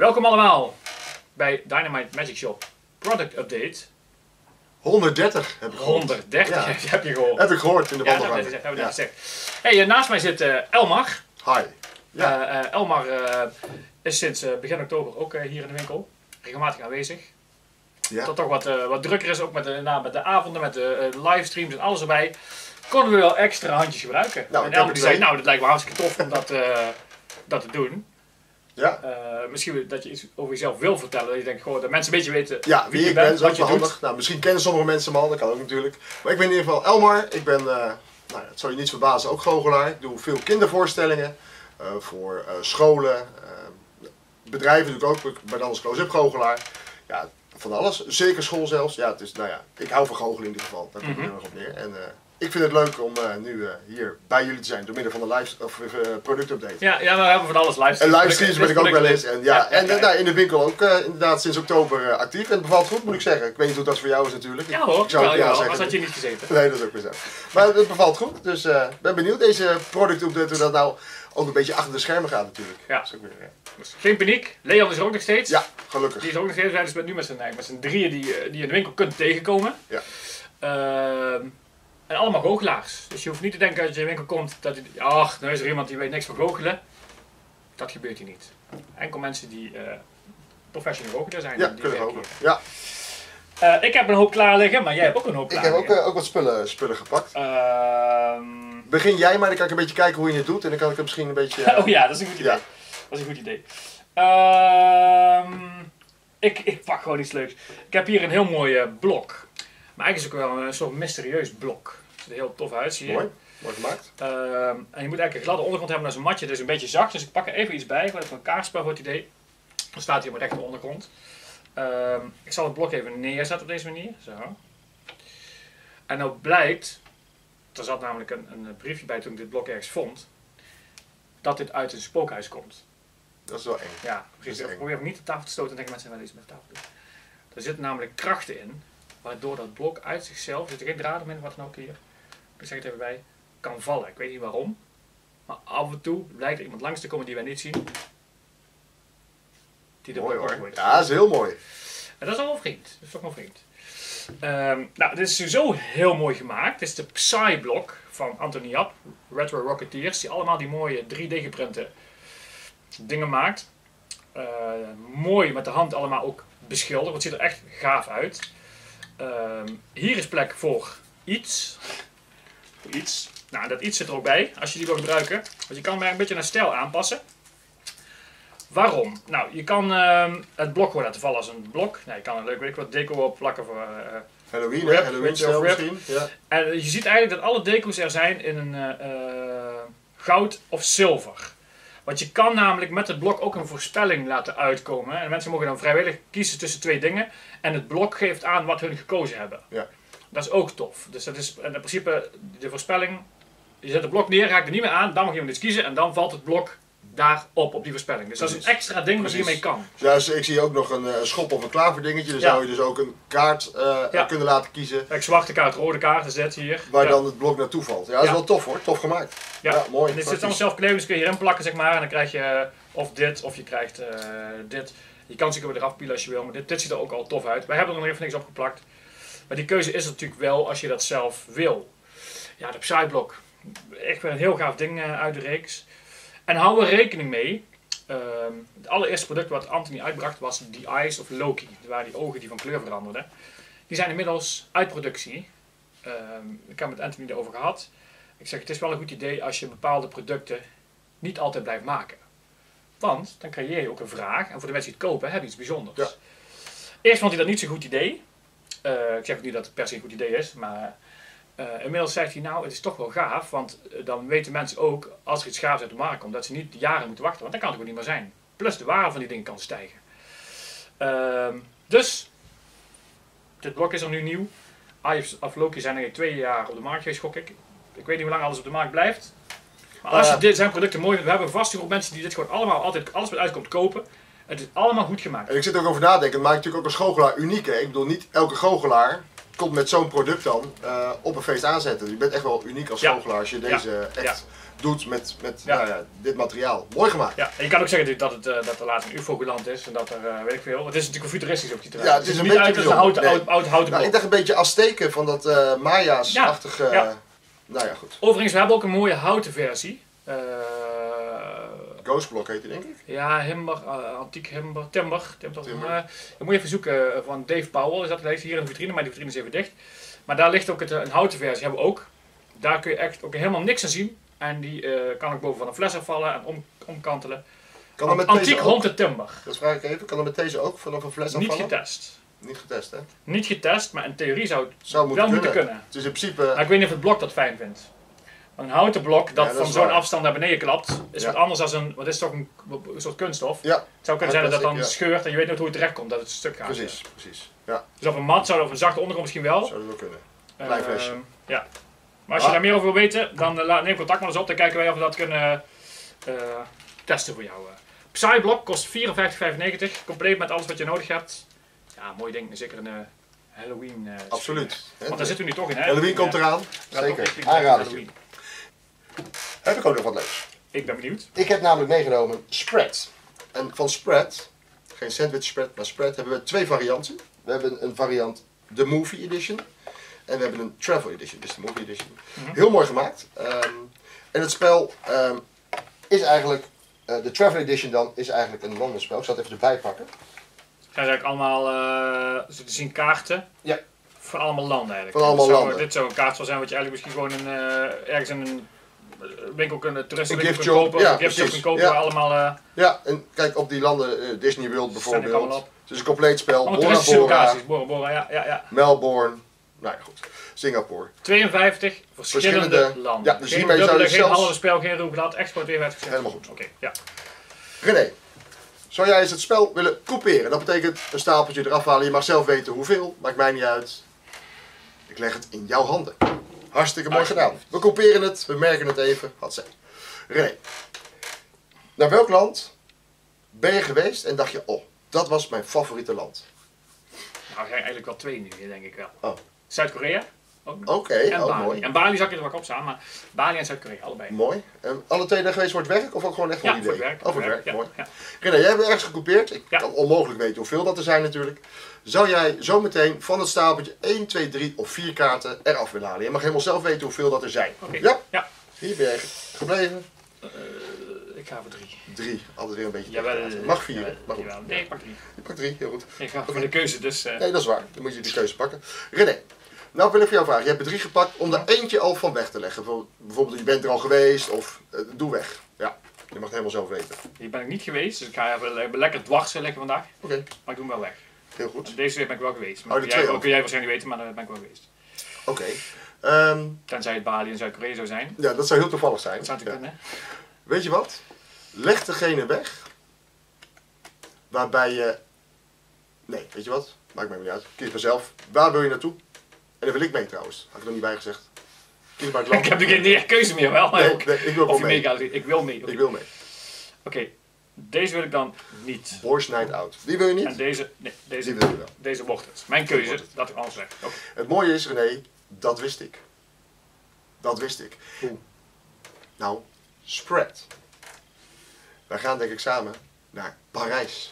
Welkom allemaal bij Dynamite Magic Shop Product Update. 130 heb ik gehoord. 130 Ja. heb je gehoord. Heb ik gehoord in de Ja, wandelgang. dat hebben we net gezegd. Hey, naast mij zit Elmar. Hi. Ja. Elmar is sinds begin oktober ook hier in de winkel. Regelmatig aanwezig. Ja. Dat toch wat drukker is, ook met de avonden, met de livestreams en alles erbij. Konden we wel extra handjes gebruiken. Nou, en ik heb Elmar er die zei, twee. nou dat lijkt me hartstikke tof om dat te doen. Ja. Misschien dat je iets over jezelf wil vertellen. Dat je denkt gewoon dat mensen een beetje weten Ja, wie ik ben, is ook wat je wel doet. handig. Nou, misschien kennen sommige mensen me al, dat kan ook natuurlijk. Maar ik ben in ieder geval Elmar. Ik ben, nou, dat zal je niet verbazen, ook goochelaar. Ik doe veel kindervoorstellingen voor scholen, bedrijven doe ik ook, maar dan als close-up goochelaar. Ja, van alles. Zeker school zelfs. Ja, het is, nou ja, ik hou van goochelen in ieder geval. Daar komt het heel erg op neer. En ik vind het leuk om nu hier bij jullie te zijn door middel van de productupdate. Ja, maar we hebben van alles livestreams. En livestreams ben ik ook wel eens. En, Ja. Nou, in de winkel ook inderdaad sinds oktober actief. En het bevalt goed, moet ik zeggen. Ik weet niet hoe dat voor jou is natuurlijk. Ja hoor, Ik zou ook ja anders zeggen. had je niet gezeten. Nee, dat is ook weer zo. Maar het bevalt goed. Dus ik ben benieuwd deze productupdate hoe dat nou ook een beetje achter de schermen gaat natuurlijk. Ja. Dat is ook weer, Dus geen paniek, Leon is er ook nog steeds. ja, gelukkig. Die is er ook nog steeds. Wij zijn dus nu met z'n drieën die je in de winkel kunt tegenkomen. Ja. En allemaal goochelaars. Dus je hoeft niet te denken als je in de winkel komt dat je, ach, nou is er iemand die weet niks van goochelen. Dat gebeurt hier niet. Enkel mensen die professional goochelaar zijn. Ja, die kunnen we werken ook. hier. Ja, Ik heb een hoop klaar liggen, maar jij hebt ook een hoop ik klaar heb liggen. ook wat spullen gepakt. Ehm, Begin jij, maar dan kan ik een beetje kijken hoe je het doet. En dan kan ik het misschien een beetje... Oh ja, dat is een goed idee. Ja. Dat is een goed idee. Ik pak gewoon iets leuks. Ik heb hier een heel mooi blok. Maar eigenlijk is het ook wel een soort mysterieus blok. Het ziet er heel tof uit, zie je. Mooi, mooi gemaakt. En je moet eigenlijk een gladde ondergrond hebben, dat is een matje, dus een beetje zacht. Dus ik pak er even iets bij, gewoon even een kaartspel voor het idee. Dan staat hier op mijn rechte ondergrond. Ik zal het blok even neerzetten op deze manier. Zo. En nou blijkt, er zat namelijk een briefje bij toen ik dit blok ergens vond, dat dit uit een spookhuis komt. Dat is wel eng. Ja, precies. Dat is eng. Probeer ook niet de tafel te stoten en denken mensen, wat is met de tafel doen. Er zitten namelijk krachten in, waardoor dat blok uit zichzelf, er zitten geen draden in, wat dan ook hier, ik zeg het even bij, kan vallen. Ik weet niet waarom, maar af en toe blijkt er iemand langs te komen die wij niet zien. Die de Mooi blok hoor. opgooit. Ja, dat is heel mooi. En dat is allemaal vriend. Dat is toch wel vriend. Nou, dit is sowieso heel mooi gemaakt. Dit is de Psy-blok van Anthony Yap, Retro Rocketeers, die allemaal die mooie 3D geprinte dingen maakt. Mooi met de hand allemaal ook beschilderd. Het ziet er echt gaaf uit. Hier is plek voor iets. Nou, dat iets zit er ook bij, als je die wil gebruiken. Want je kan hem een beetje naar stijl aanpassen. Waarom? Nou, je kan het blok gewoon laten vallen als een blok. Nou, je kan een leuk, weet ik wat, deco op plakken voor... Halloween, Rip, hè? Halloween Witch of zelf Rip. misschien. Ja. En je ziet eigenlijk dat alle deco's er zijn in een goud of zilver. Want je kan namelijk met het blok ook een voorspelling laten uitkomen. En mensen mogen dan vrijwillig kiezen tussen twee dingen. En het blok geeft aan wat hun gekozen hebben. Ja. Dat is ook tof. Dus dat is in principe de voorspelling. Je zet het blok neer, raakt er niet meer aan. Dan mag je hem dus kiezen en dan valt het blok daarop, op die voorspelling. Dus dat is een extra ding wat je hiermee kan. Ja, dus ik zie ook nog een schop of een klaverdingetje. Dan Ja. zou je dus ook een kaart kunnen laten kiezen. Kijk, zwarte kaart, rode kaart is dit hier. Waar Ja. dan het blok naartoe valt. Ja, dat is Ja. wel tof hoor. Tof gemaakt. Ja, mooi. En dit zit praktisch. allemaal zelf klevens, kun je hierin plakken zeg maar. En dan krijg je of dit, of je krijgt dit. Je kan ze ook weer eraf pielen als je wil, maar dit ziet er ook al tof uit. Wij hebben er nog even niks op geplakt. Maar die keuze is er natuurlijk wel als je dat zelf wil. Ja, de Psy-blok. Echt weer een heel gaaf ding uit de reeks. En hou er rekening mee. Het allereerste product wat Anthony uitbracht was The Eyes of Loki. Dat waren die ogen die van kleur veranderden. Die zijn inmiddels uit productie. Ik heb met Anthony erover gehad. Ik zeg, het is wel een goed idee als je bepaalde producten niet altijd blijft maken. Want dan creëer je ook een vraag. En voor de mensen die het kopen, heb je iets bijzonders. Ja. Eerst vond hij dat niet zo'n goed idee. Ik zeg ook niet dat het per se een goed idee is. Maar inmiddels zegt hij, nou, het is toch wel gaaf. Want dan weten mensen ook, als er iets gaafs uit de markt komt, dat ze niet jaren moeten wachten. Want dat kan het ook niet meer zijn. Plus de waarde van die dingen kan stijgen. Dus, dit blok is er nu nieuw. Eyes of Loki zijn eigenlijk 2 jaar op de markt geweest, gok ik. Ik weet niet hoe lang alles op de markt blijft. Maar als je dit zijn producten mooi vindt, we hebben een vaste groep mensen die dit gewoon allemaal altijd alles wat uitkomt kopen. Het is allemaal goed gemaakt. En ik zit er ook over nadenken. Het maakt natuurlijk ook een goochelaar uniek. Hè? Ik bedoel, niet elke goochelaar komt met zo'n product dan op een feest aanzetten. Je bent echt wel uniek als goochelaar als je deze echt doet met nou ja, dit materiaal. Mooi gemaakt. Ja, en je kan ook zeggen dat er laatst een UFO geland is en dat er, weet ik veel. Het is natuurlijk een futuristisch ook die terrein. Ja, het is een niet beetje uit als een houten nou, blok. ik dacht een beetje Azteken van dat Maya's-achtige. Nou ja, goed. Overigens, we hebben ook een mooie houten versie. Ghostblock heet die, denk ik. Ja, Himber, antiek Himber, Timber. Dan moet je even zoeken van Dave Powell. Is dat ligt hier in de vitrine, maar die vitrine is even dicht. Maar daar ligt ook een houten versie, hebben we ook. Daar kun je echt ook helemaal niks aan zien. En die kan ook boven van een fles afvallen en omkantelen. Kan dat met Antiek deze ook? Haunted Timber. Dat vraag ik even. Kan dat met deze ook vanaf een fles afvallen? Niet getest. Niet getest, hè? Niet getest, maar in theorie zou het Zou wel moeten kunnen. Het is in principe... Maar ik weet niet of het blok dat fijn vindt. Een houten blok dat van zo'n afstand naar beneden klapt, is wat anders dan een, wat is toch een soort kunststof. Ja. Het zou kunnen zijn dat dat dan Plastic, scheurt en je weet niet hoe het terecht komt, dat het stuk gaat. Precies, precies. Ja, Dus op een mat zou, of een zachte ondergrond misschien wel. zou dat wel kunnen. Klein flesje. Ja. Maar als je daar meer over wil weten, dan neem contact met ons op, dan kijken wij of we dat kunnen testen voor jou. Psyblok kost €54,95, compleet met alles wat je nodig hebt. Ja, mooi ding, zeker een Halloween. Absoluut. Want daar zitten we nu toch in, hè? Halloween komt eraan. Zeker. Aanradertje. Heb ik ook nog wat leuks. Ik ben benieuwd. Ik heb namelijk meegenomen Spread. En van Spread, geen sandwich spread, maar Spread, hebben we twee varianten. We hebben een variant, de Movie Edition. En we hebben een Travel Edition, dus de Movie Edition. Heel mooi gemaakt. En het spel is eigenlijk, de Travel Edition dan, is eigenlijk een landenspel. Ik zal het even erbij pakken. Zijn eigenlijk allemaal, ze zien kaarten. Ja. Van allemaal landen eigenlijk. Van allemaal landen. Dit zou een kaart zijn wat je eigenlijk misschien gewoon ergens in een winkel kunt, toeristenwinkel Een kunt gift shop, kopen. ja, Een gift shop precies. kunt kopen Ja. waar allemaal... Ja, en kijk op die landen, Disney World allemaal bijvoorbeeld. op. Het is een compleet spel. allemaal Bora toeristische Bora, locaties. Bora Bora, ja. Melbourne, nou ja goed, Singapore. 52 verschillende landen. Ja, dus geen hiermee zou dubbele, je geen zelfs... halve spel, geen roeglad, echt gewoon 52 Helemaal goed. Oké, ja. René, zou jij eens het spel willen couperen? Dat betekent een stapeltje eraf halen. Je mag zelf weten hoeveel, maakt mij niet uit. Ik leg het in jouw handen. Hartstikke mooi gedaan. We couperen het, we merken het even. Hatzee. René, naar welk land ben je geweest en dacht je, oh, dat was mijn favoriete land? Nou, er zijn eigenlijk wel twee nu, denk ik wel. Oh. Zuid-Korea. Ook nog. Oké, En oh, Bali. mooi. En Bali zag je er wel op staan, maar Bali en Zuid-Korea, allebei. Mooi. En alle twee daar geweest voor het werk of ook gewoon echt voor Ja, het voor idee? het werk. Oh, voor het werk, ja, mooi. ja. René, jij hebt ergens gecoupeerd. Ik Ja. kan onmogelijk weten hoeveel dat er zijn natuurlijk. Zou jij zometeen van het stapeltje 1, 2, 3 of 4 kaarten eraf willen halen? Je mag helemaal zelf weten hoeveel dat er zijn. Oké. Ja? Ja. Hier ben je gebleven. Ik ga voor 3. 3. Altijd weer een beetje. Jawel, tegenpraten. Mag 4, maar goed. Jawel. Nee, ik pak 3. Je pakt 3, heel goed. Ik ga voor de keuze, dus... Nee, dat is waar. Dan moet je die keuze pakken. René, nou wil ik voor jou vragen. Je hebt er 3 gepakt om er eentje al van weg te leggen. Bijvoorbeeld, je bent er al geweest of doe weg. Ja, je mag het helemaal zelf weten. Hier ben ik niet geweest, dus ik ga even lekker dwars leggen vandaag. Oké, Maar ik doe hem wel weg. heel goed. Deze week ben ik wel geweest. Maar Oh, die twee ook. kun jij waarschijnlijk weten, maar daar ben ik wel geweest. Oké. Tenzij het Bali en Zuid-Korea zou zijn. Ja, dat zou heel toevallig zijn. Dat zou het Ja. kunnen. Weet je wat? Leg degene weg waarbij je... Nee, weet je wat? Maakt mij niet uit. Kies maar zelf. Waar wil je naartoe? En daar wil ik mee trouwens. Had ik nog niet bij gezegd. Kies maar het land. Ik heb nu geen keuze meer wel, maar Nee, ook. nee, ik wil Of gewoon je mee. meegaat. Ik wil mee. Ik wil mee. Oké, deze wil ik dan niet. Boys Night Out. Die wil je En niet? deze, nee, Die deze, wil je wel. deze wordt het. Mijn keuze, Wordt het. dat ik alles weg. Oké. Het mooie is, René, dat wist ik. Dat wist ik. Hoe? Nou, Spread. Wij gaan denk ik samen naar Parijs.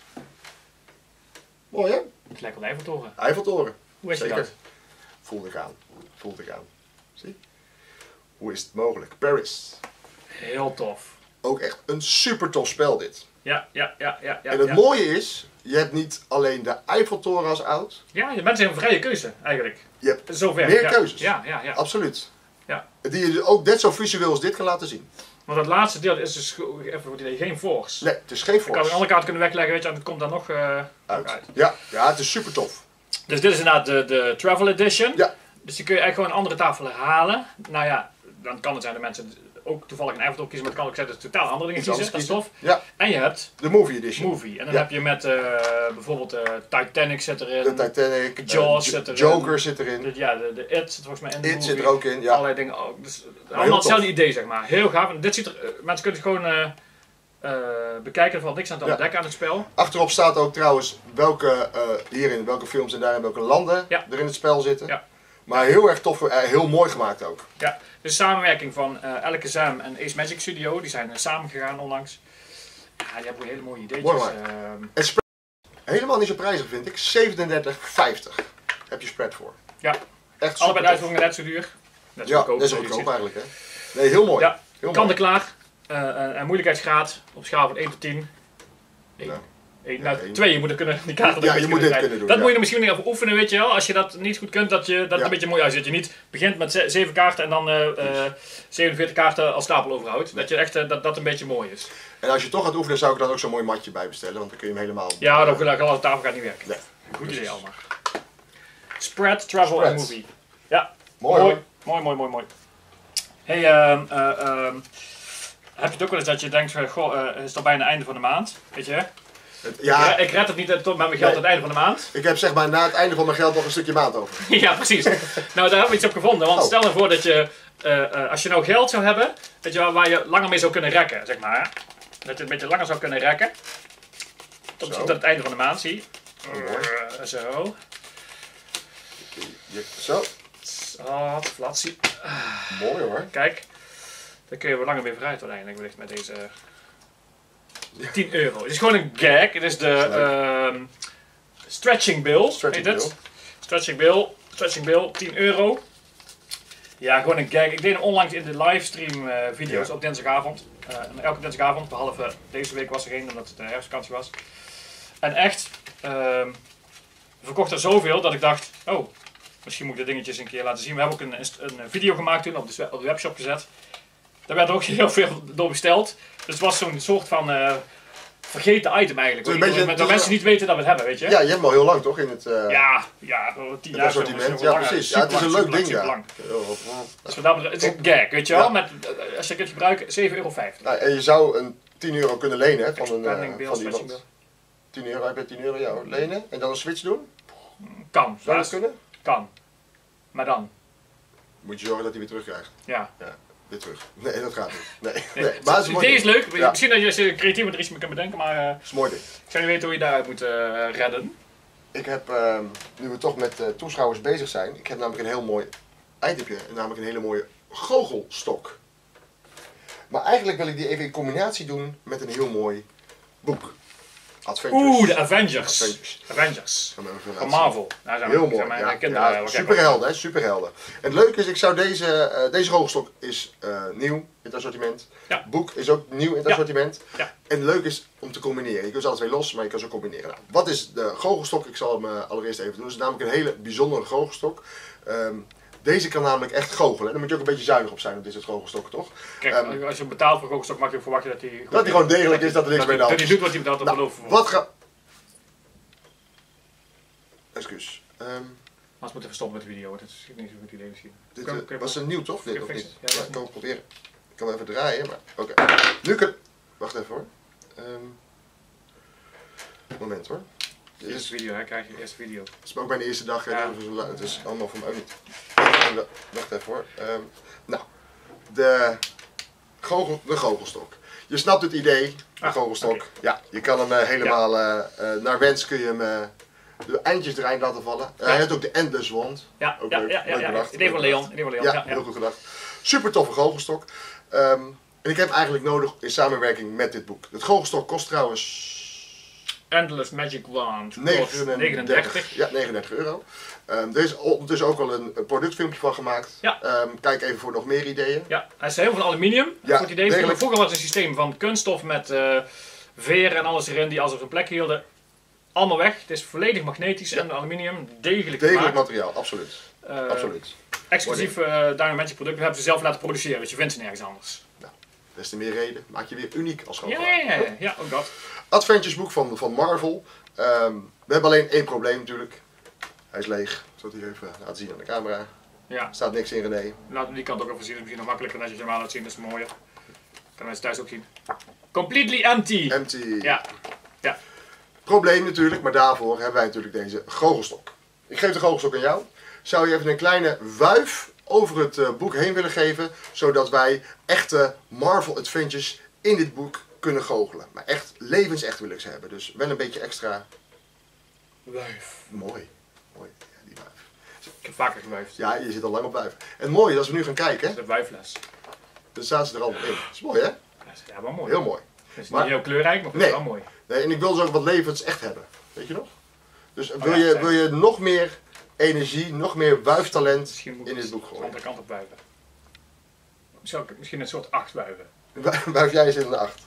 Mooi hè? Het lijkt wel Eiffeltoren. Eiffeltoren. Hoe is je Zeker. dat? Voelde ik aan. Voelde ik aan. Zie? Hoe is het mogelijk? Paris. Heel tof. Ook echt een super tof spel dit. Ja. En het mooie is, je hebt niet alleen de Eiffeltoren als oud. Ja, je bent een vrije keuze eigenlijk. Je hebt Zover. meer ja. keuzes. Ja. Absoluut. Ja. Die je ook net zo visueel als dit kan laten zien. Want het laatste deel is dus even voor het idee geen force. Nee, het is geen Ik kan de force andere kaart kunnen wegleggen, weet je, en het komt dan nog uit. uit. Ja, het is super tof. Dus dit is inderdaad de Travel Edition. Ja. Dus die kun je eigenlijk gewoon een andere tafel herhalen. Nou ja, dan kan het zijn dat mensen ook toevallig een Eiffeltoren kiezen, maar het kan ook zijn dat ze totaal andere dingen Iets kiezen. Dat anders is tof. Ja, En je hebt de Movie Edition. Movie. En dan Ja. heb je met bijvoorbeeld Titanic zit erin. De Titanic, Jaws zit erin. Joker zit erin. De It zit volgens mij in de It movie. zit er ook in, ja. Allerlei dingen ook. Dus heel allemaal tof. hetzelfde idee, zeg maar. Heel gaaf. En dit ziet er, mensen kunnen het gewoon bekijken. Er valt niks aan te Ja. ontdekken aan het spel. Achterop staat ook trouwens welke films en daarin welke landen Ja. er in het spel zitten. Ja. Maar heel erg tof, heel mooi gemaakt ook. Ja, de samenwerking van Alakazam en Ace Magic Studio, die zijn samen gegaan onlangs. Ja, die hebben hele mooie ideetjes. Mooi en spread, helemaal niet zo prijzig vind ik, 37,50 heb je spread voor. Ja, echt allebei de uitvoeringen net zo duur. Net zo goedkoop, dat is goedkoop eigenlijk hè. Nee, heel mooi. Ja, heel kant en mooi. klaar. En moeilijkheidsgraad op schaal van 1 tot 10. 1. Ja. 1. Ja, Nou, 1. 2, je moet er kunnen, die kaart Ja, je moet dit kunnen doen. Dat moet je er misschien niet over oefenen, weet je wel. Als je dat niet goed kunt, dat het een beetje mooi uitziet. Dat je niet begint met 7 kaarten en dan 47 kaarten als stapel overhoudt. Dat je echt dat een beetje mooi is. En als je toch gaat oefenen, zou ik dan ook zo'n mooi matje bij bestellen, want dan kun je hem helemaal... Ja, dan de tafel gaat niet werken. Nee. Goed idee allemaal. Spread, travel en movie. Ja, Mooi. Mooi. Hey, heb je het ook wel eens dat je denkt, goh, is het bijna het einde van de maand, weet je? Ja, Ik red het niet tot met mijn geld aan het einde van de maand. ik heb zeg maar na het einde van mijn geld nog een stukje maand over. Ja, precies. Nou, daar hebben we iets op gevonden. Want stel nou voor dat je, als je nou geld zou hebben, weet je wel, waar je langer mee zou kunnen rekken, zeg maar. Dat je een beetje langer zou kunnen rekken. Tot het einde van de maand, zie. Zo. Zo. Flatsie. Mooi hoor. Kijk. Dan kun je wel langer mee vooruit uiteindelijk wellicht met deze 10 euro. Het is gewoon een gag. Het is de stretching bill. Stretching bill, 10 euro. Ja, gewoon een gag. Ik deed hem onlangs in de livestream video's op dinsdagavond. Elke dinsdagavond, behalve deze week was er geen omdat het de herfstvakantie was. En echt, we verkochten er zoveel dat ik dacht, oh, misschien moet ik de dingetjes een keer laten zien. We hebben ook een video gemaakt toen, op de webshop gezet. Daar werd ook heel veel door besteld. Dus het was zo'n soort van vergeten item eigenlijk. Dat mensen niet weten dat we het hebben, weet je? Ja, je hebt hem al heel lang toch in het... Ja, 10 jaar assortiment. Ja, precies. Ja, het is een leuk ding, ja. Dus het is een gag, weet je wel? Met, als je het kunt gebruiken, €7,50. Nou, en je zou een 10 euro kunnen lenen hè, van iemand. 10 euro, heb je 10 euro jou lenen en dan een switch doen? Kan. Zou dat kunnen? Kan. Maar dan? Moet je zorgen dat hij weer terugkrijgt. Ja. Weer terug. Nee, dat gaat niet. Nee. Maar het idee is leuk. Ja. Misschien dat je creatief er iets mee kunt bedenken, maar dat is mooi ding. Ik zou niet weten hoe je daaruit moet redden. Ik heb, nu we toch met toeschouwers bezig zijn, ik heb namelijk een heel mooi eindtipje, namelijk een hele mooie goochelstok. Maar eigenlijk wil ik die even in combinatie doen met een heel mooi boek. Adventures. De Avengers. Van Marvel. Nou, heel mooi. Superhelden, hè? Superhelden. En het leuke is, ik zou deze goochelstok is nieuw in het assortiment. Het boek is ook nieuw in het assortiment. Ja. En het leuke is om te combineren. Je kunt ze alle twee los, maar je kan ze combineren. Nou, wat is de goochelstok? Ik zal hem allereerst even doen. Het is namelijk een hele bijzondere goochelstok. Deze kan namelijk echt goochelen. Daar moet je ook een beetje zuinig op zijn op dit soort goochelstokken, toch? Kijk, als je betaalt voor een goochelstok mag je ook verwachten dat hij... Dat hij gewoon degelijk is, dat er niks mee aan dat hij doet wat hij betaalt op beloof. Excuus. Anders moeten we stoppen met de video, dat is niet zo'n goed idee misschien. Dit was een nieuw, toch? Dit, of niet? Ja, ik kan het proberen. Ik kan hem even draaien, maar oké. Nu kan... Wacht even hoor. Moment hoor. Eerste video, hè? Krijg je eerste video. Het is ook mijn eerste dag, het is allemaal van mij ook niet. Wacht even hoor. Nou, de goochelstok. Je snapt het idee, de goochelstok. Okay. Ja, je kan hem helemaal naar wens kun je hem de eindjes erin laten vallen. Hij heeft ook de Endless Wand. Ja, ook leuk bedacht. Idee van Leon. Ja, heel goed gedacht. Super toffe goochelstok. En ik heb eigenlijk nodig in samenwerking met dit boek. Het goochelstok kost trouwens... Endless Magic Wand. 39. Ja, 39 euro. Er is ondertussen ook al een productfilmpje van gemaakt. Ja. Kijk even voor nog meer ideeën. Ja, hij is heel van aluminium. Ja, goed idee. Vroeger was het een systeem van kunststof met veren en alles erin die alles op zijn plek hielden. Allemaal weg. Het is volledig magnetisch en aluminium. Degelijk materiaal, absoluut. Absoluut. Exclusief Diamond Magic product. We hebben ze zelf laten produceren, dus je vindt ze nergens anders. Nou, des te meer reden. Maak je weer uniek als goochelaar. Ja, ook dat. Adventures boek van Marvel. We hebben alleen één probleem natuurlijk. Hij is leeg. Ik zal het hier even laten zien aan de camera. Ja. Er staat niks in, René. Laten we die kant ook even zien. Dat is misschien nog makkelijker dan als je hem aan laat zien. Dat is mooier. Kan mensen thuis ook zien. Completely empty. Empty. Ja. Probleem natuurlijk, maar daarvoor hebben wij natuurlijk deze goochelstok. Ik geef de goochelstok aan jou. Zou je even een kleine wuif over het boek heen willen geven, zodat wij echte Marvel Adventures in dit boek kunnen goochelen. Maar echt levensecht wil ik ze hebben, dus wel een beetje extra... Wuif. Mooi. Ja, die wuif. Ik heb vaker gewuifd. Ja, je zit al lang op wuiven. En het mooie is, als we nu gaan kijken, De wuifles. dan staan ze er allemaal in. Dat is mooi, hè? Ja, wel mooi. Heel mooi. Het is Maar- niet heel kleurrijk, maar het Nee. is wel mooi. Nee, en ik wil dus ook wat levens echt hebben. Weet je nog? Dus ja, wil je nog meer energie, nog meer wuiftalent Misschien moet in ik dit boek de gooien? andere kant op wuiven. Misschien een soort 8 wuiven. Wuif jij eens in de 8.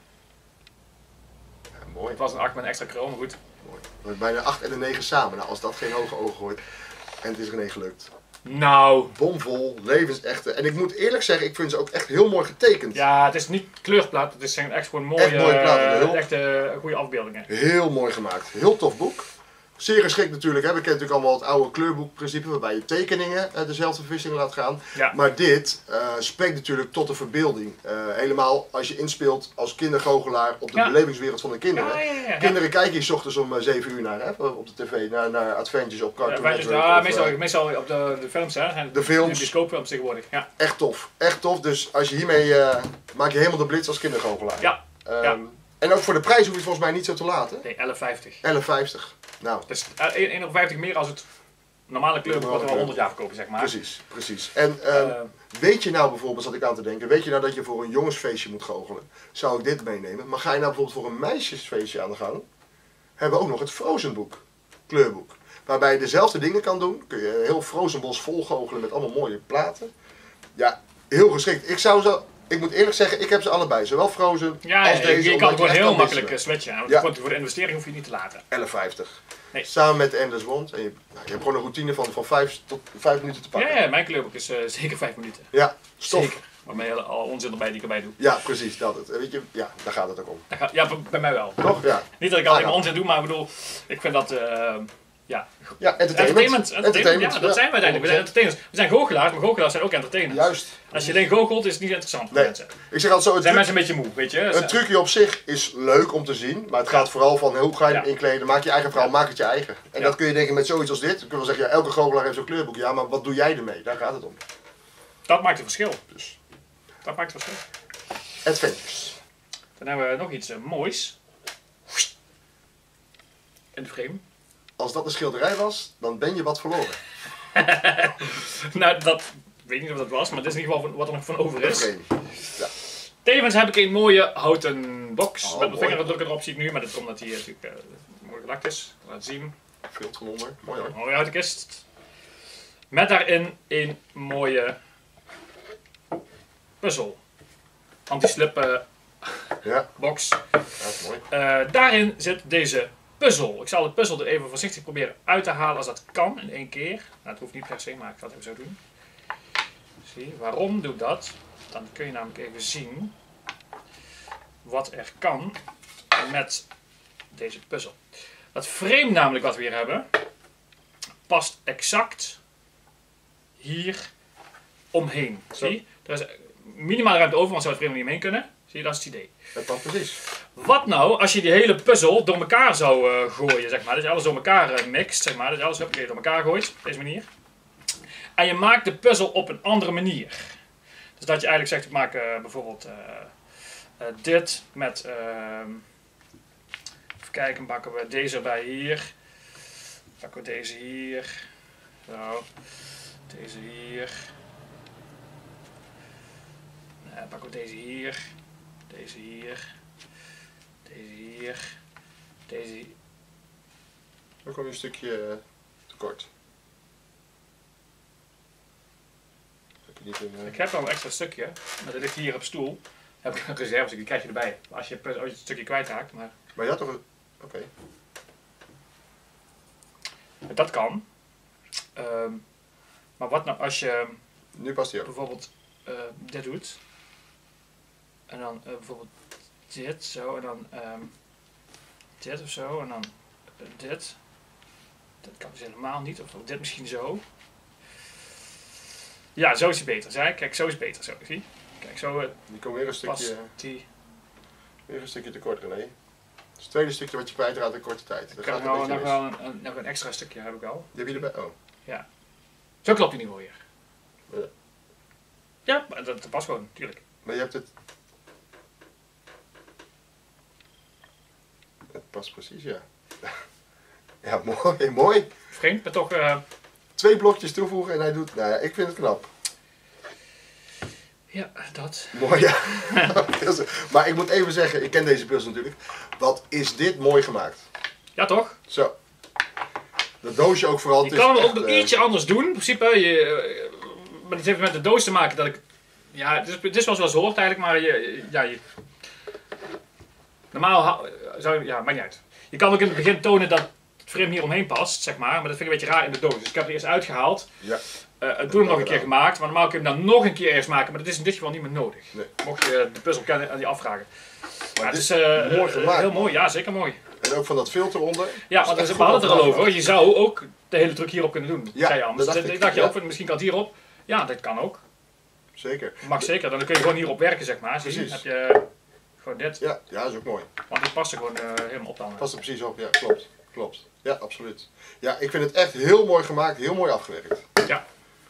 Ja, mooi. Het was een 8 met een extra kroon, maar goed. Mooi. Bijna 8 en een 9 samen. Nou, als dat geen hoge ogen wordt. En het is René gelukt. Nou, Bomvol, levensechte. En ik moet eerlijk zeggen, ik vind ze ook echt heel mooi getekend. ja, het is niet kleurplaat, het zijn echt gewoon mooie, Echt mooie platen, heel- echte goede afbeeldingen. Heel mooi gemaakt. Heel tof boek. Zeer geschikt natuurlijk. Hè. We kennen natuurlijk allemaal het oude kleurboekprincipe waarbij je tekeningen dezelfde vervissing laat gaan. Ja. Maar dit spreekt natuurlijk tot de verbeelding. Helemaal als je inspeelt als kindergoochelaar op de Ja. belevingswereld van de kinderen. Ja. Kinderen kijken hier 's ochtends om 7 uur naar hè, op de tv, naar Adventures op Cartoon Network. Ja, of, meestal op de films, hè. Zijn de films. De bioscoopfilms tegenwoordig, ja. echt tof. Echt tof. Dus als je hiermee maak je helemaal de blitz als kindergoochelaar. Ja, Ehm, En ook voor de prijs hoef je het volgens mij niet zo te laten. nee, 11,50. 11,50. Nou, Dus 1,50 meer als het normale kleurboek wat we al 100 jaar verkopen, zeg maar. precies. En weet je nou bijvoorbeeld, zat ik aan te denken, weet je nou dat je voor een jongensfeestje moet goochelen? Zou ik dit meenemen? Maar ga je nou bijvoorbeeld voor een meisjesfeestje aan de gang? Hebben we ook nog het Frozen boek, kleurboek. Waarbij je dezelfde dingen kan doen. Kun je een heel Frozen bos vol goochelen met allemaal mooie platen. Ja, heel geschikt. Ik moet eerlijk zeggen, ik heb ze allebei. Zowel Frozen Ja, als deze. je omdat kan het gewoon echt heel kan makkelijk wisselen. switchen. Want Ja. voor de investering hoef je niet te laten. 11,50. Nee. Samen met de Endless Wand. En je hebt gewoon een routine van 5 tot 5 minuten te pakken. Ja, mijn kleurboek is zeker 5 minuten. Ja, stof. Zeker. Waarmee al onzin erbij die ik erbij doe. Ja, precies, dat het. Weet je, ja, daar gaat het ook om. Ja, bij mij wel. Toch? Ja. Niet dat ik altijd ja. maar onzin doe, maar ik bedoel, ik vind dat, ja. Ja, entertainment. Ja, dat zijn we uiteindelijk. We zijn entertainers. We zijn goochelaars, maar goochelaars zijn ook entertainers. Juist. Als je alleen goochelt, is het niet interessant voor Nee. mensen. Ik zeg altijd zo, Zijn mensen een beetje moe, weet je? een trucje op zich is leuk om te zien, maar het gaat vooral van hoe ga je hem Ja. inkleden, maak je eigen verhaal, maak het je eigen. En Ja. dat kun je denken met zoiets als dit. Dan kunnen we zeggen, ja, elke goochelaar heeft zo'n kleurboek, ja, maar wat doe jij ermee? Daar gaat het om. Dat maakt het verschil. Dus, Dat maakt het verschil. Adventures. Dan hebben we nog iets moois. In de frame. Als dat een schilderij was, dan ben je wat verloren. Nou, dat ik weet niet of dat was, maar dit is in ieder geval wat er nog van over Een is. frame. Ja. Tevens heb ik een mooie houten box. Oh, Met mijn mooi. vingerdrukker erop zie ik nu, maar dat komt omdat hij natuurlijk mooi gelakt is. Laat zien. Veel van onder. Mooi hoor. Mooie houten kist. Met daarin een mooie puzzel. Anti-slip Ja, box. dat is mooi. Daarin zit deze puzzel. Ik zal de puzzel er even voorzichtig proberen uit te halen als dat kan in één keer. Nou, het hoeft niet per se, maar ik ga het even zo doen. Zie, waarom doe ik dat? Dan kun je namelijk even zien wat er kan met deze puzzel. Dat frame namelijk wat we hier hebben, past exact hier omheen. Zo. Zie, er is minimale ruimte over, want zou het frame er niet omheen kunnen. Zie je, dat is het idee. Dat past precies. Wat nou als je die hele puzzel door elkaar zou gooien, zeg maar. Dat je alles door elkaar mixt, zeg maar. Dat je alles door elkaar gooit, op deze manier. En je maakt de puzzel op een andere manier. Dus dat je eigenlijk zegt, ik maak bijvoorbeeld dit met... even kijken, pakken we deze erbij hier. Pakken we deze hier. Zo. Deze hier. Pakken we deze hier. Deze hier. Deze hier. Deze hier. Dan kom je een stukje tekort. Heb je niet een, Ik heb al een extra stukje, maar dat ligt hier op stoel. Heb ik een reservestukje, die krijg je erbij. Als je het stukje kwijtraakt, maar Maar je had toch een... Oké. dat kan. Maar wat nou als je Nu past hij ook. bijvoorbeeld dit doet. En dan bijvoorbeeld dit zo en dan dit of zo en dan dit. Dat kan dus helemaal niet, of dit misschien zo. Ja, zo is het beter. Zei ik. Kijk, zo is het beter. Zo, zie. Kijk, zo Die komt weer een past stukje, die. weer een stukje tekort, René. Dat is het tweede stukje wat je kwijtraadt in korte tijd. Ik Dat heb gaat nog een beetje wel mis. nog een extra stukje heb ik al. Die heb je erbij? Oh. Zo klopt hij niet meer. Ja. Ja, maar dat past gewoon, natuurlijk. Maar je hebt het... Het past precies, ja. Ja, mooi, mooi. Vreemd, maar toch 2 blokjes toevoegen en hij doet... Nou ja, ik vind het knap. Ja, dat. Mooi, ja. Maar ik moet even zeggen, ik ken deze pils natuurlijk. Wat is dit mooi gemaakt. Ja, toch? Zo. Dat doosje ook vooral. Je kan hem ook nog ietsje anders doen. In principe, maar het heeft met de doos te maken dat ik... Ja, het is wel zoals het hoort eigenlijk, maar normaal zou je... Ja, maakt niet uit. Je kan ook in het begin tonen dat het frame hier omheen past, zeg maar dat vind ik een beetje raar in de doos. Dus ik heb het eerst uitgehaald. Ja. Toen hem nog een keer gemaakt, maar normaal kun je hem dan nog een keer eerst maken, maar dat is in dit geval niet meer nodig. Nee. Mocht je de puzzel kennen en die afvragen. Maar het is mooi gemaakt. heel mooi, ja, zeker mooi. En ook van dat filter onder. Ja, want we hadden het er al over. Je zou ook de hele truc hierop kunnen doen. Ja, zei je anders. dat dacht je ja. ook, van, misschien kan het hierop. Ja, dat kan ook. Zeker. Mag zeker, dan kun je gewoon hierop werken, zeg maar. Zie je? Precies. Heb je gewoon dit. Ja, ja, dat is ook mooi. Want die past er gewoon helemaal op dan. Past er precies op, ja, klopt. Klopt. Ja, absoluut. Ja, ik vind het echt heel mooi gemaakt, heel mooi afgewerkt. Ja.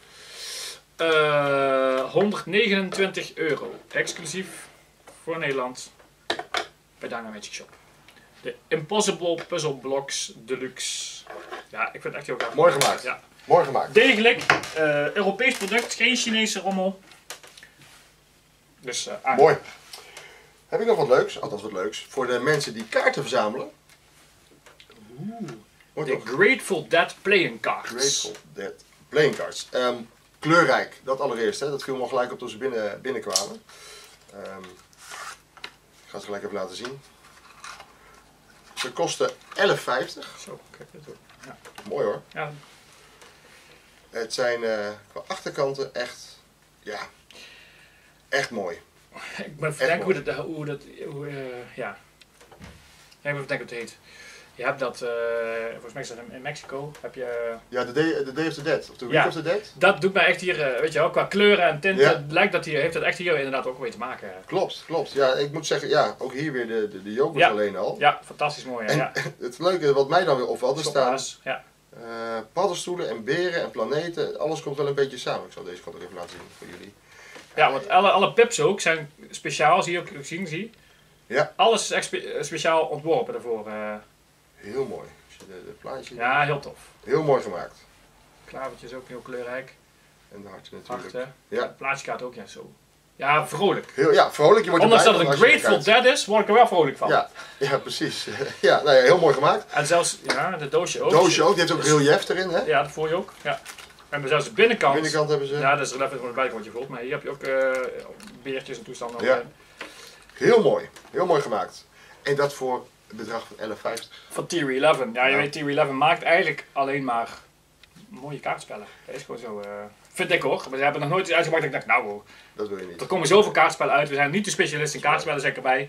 129 euro. Exclusief voor Nederland. Bij Dynamagic Shop. De Impossible Puzzle Blocks Deluxe. Ja, ik vind het echt heel gaaf. Mooi gemaakt. Ja. Mooi gemaakt. Degelijk. Europees product. Geen Chinese rommel. Dus mooi. Heb ik nog wat leuks? Althans wat leuks. Voor de mensen die kaarten verzamelen. De Grateful Dead Playing Cards. Grateful Dead Playing Cards. Kleurrijk, dat allereerst. Hè. Dat viel me al gelijk op toen ze binnenkwamen. Ik ga ze gelijk even laten zien. Ze kosten 11,50. Zo, kijk dit ook. Ja. Mooi hoor. Ja. Het zijn qua achterkanten echt, ja, echt mooi. Ik ben even denken ja. Ik ben even denken hoe het heet. Je hebt dat, volgens mij is dat in Mexico, heb je... Ja, de Day of the Dead, of de Week Ja. of the Dead. Dat doet mij echt hier, weet je wel, qua kleuren en tinten, Ja. lijkt dat heeft dat echt hier inderdaad ook mee te maken. Klopt, klopt. Ja, ik moet zeggen, ja, ook hier weer de yoghurt Ja. alleen al. Ja, fantastisch mooi. En Ja. het leuke wat mij dan weer opvalt, er staan Stopblaas, ja. paddenstoelen en beren en planeten. Alles komt wel een beetje samen. Ik zal deze kant ook even laten zien voor jullie. Ja, want alle pips ook zijn speciaal, zie je ook zien, zie je. Ja. Alles is echt speciaal ontworpen daarvoor. Heel mooi. Als je de plaatje. Ja, heel tof. Heel mooi gemaakt. Klavertjes ook heel kleurrijk. En de hartje natuurlijk. Hart, hè? Ja. De plaatjekaart ook, ja, zo. Ja, vrolijk. Heel, ja, vrolijk. Je wordt Ondanks dat erbij het een als je Grateful kijkt. Dead is, word ik er wel vrolijk van. Ja, ja, precies. Ja, nou ja, heel mooi gemaakt. En zelfs, ja, de doosje ook. Doosje ook, die heeft ook relief erin, hè? Ja, dat voel je ook. Ja. En zelfs de binnenkant. Binnenkant hebben ze. Ja, dat is relief van een buitenkantje gevuld, maar hier heb je ook beertjes en toestanden. Ja. Heel mooi. Heel mooi gemaakt. En dat voor het bedrag van 11,50. Van Tier 11. Ja, je Ja. weet, Tier 11 maakt eigenlijk alleen maar mooie kaartspellen. Dat is gewoon zo. Vind ik hoor. We hebben nog nooit iets uitgebracht dat ik dacht, nou, Dat wil je niet. er komen zoveel kaartspellen uit. We zijn niet de specialist in kaartspellen, zeg ik erbij.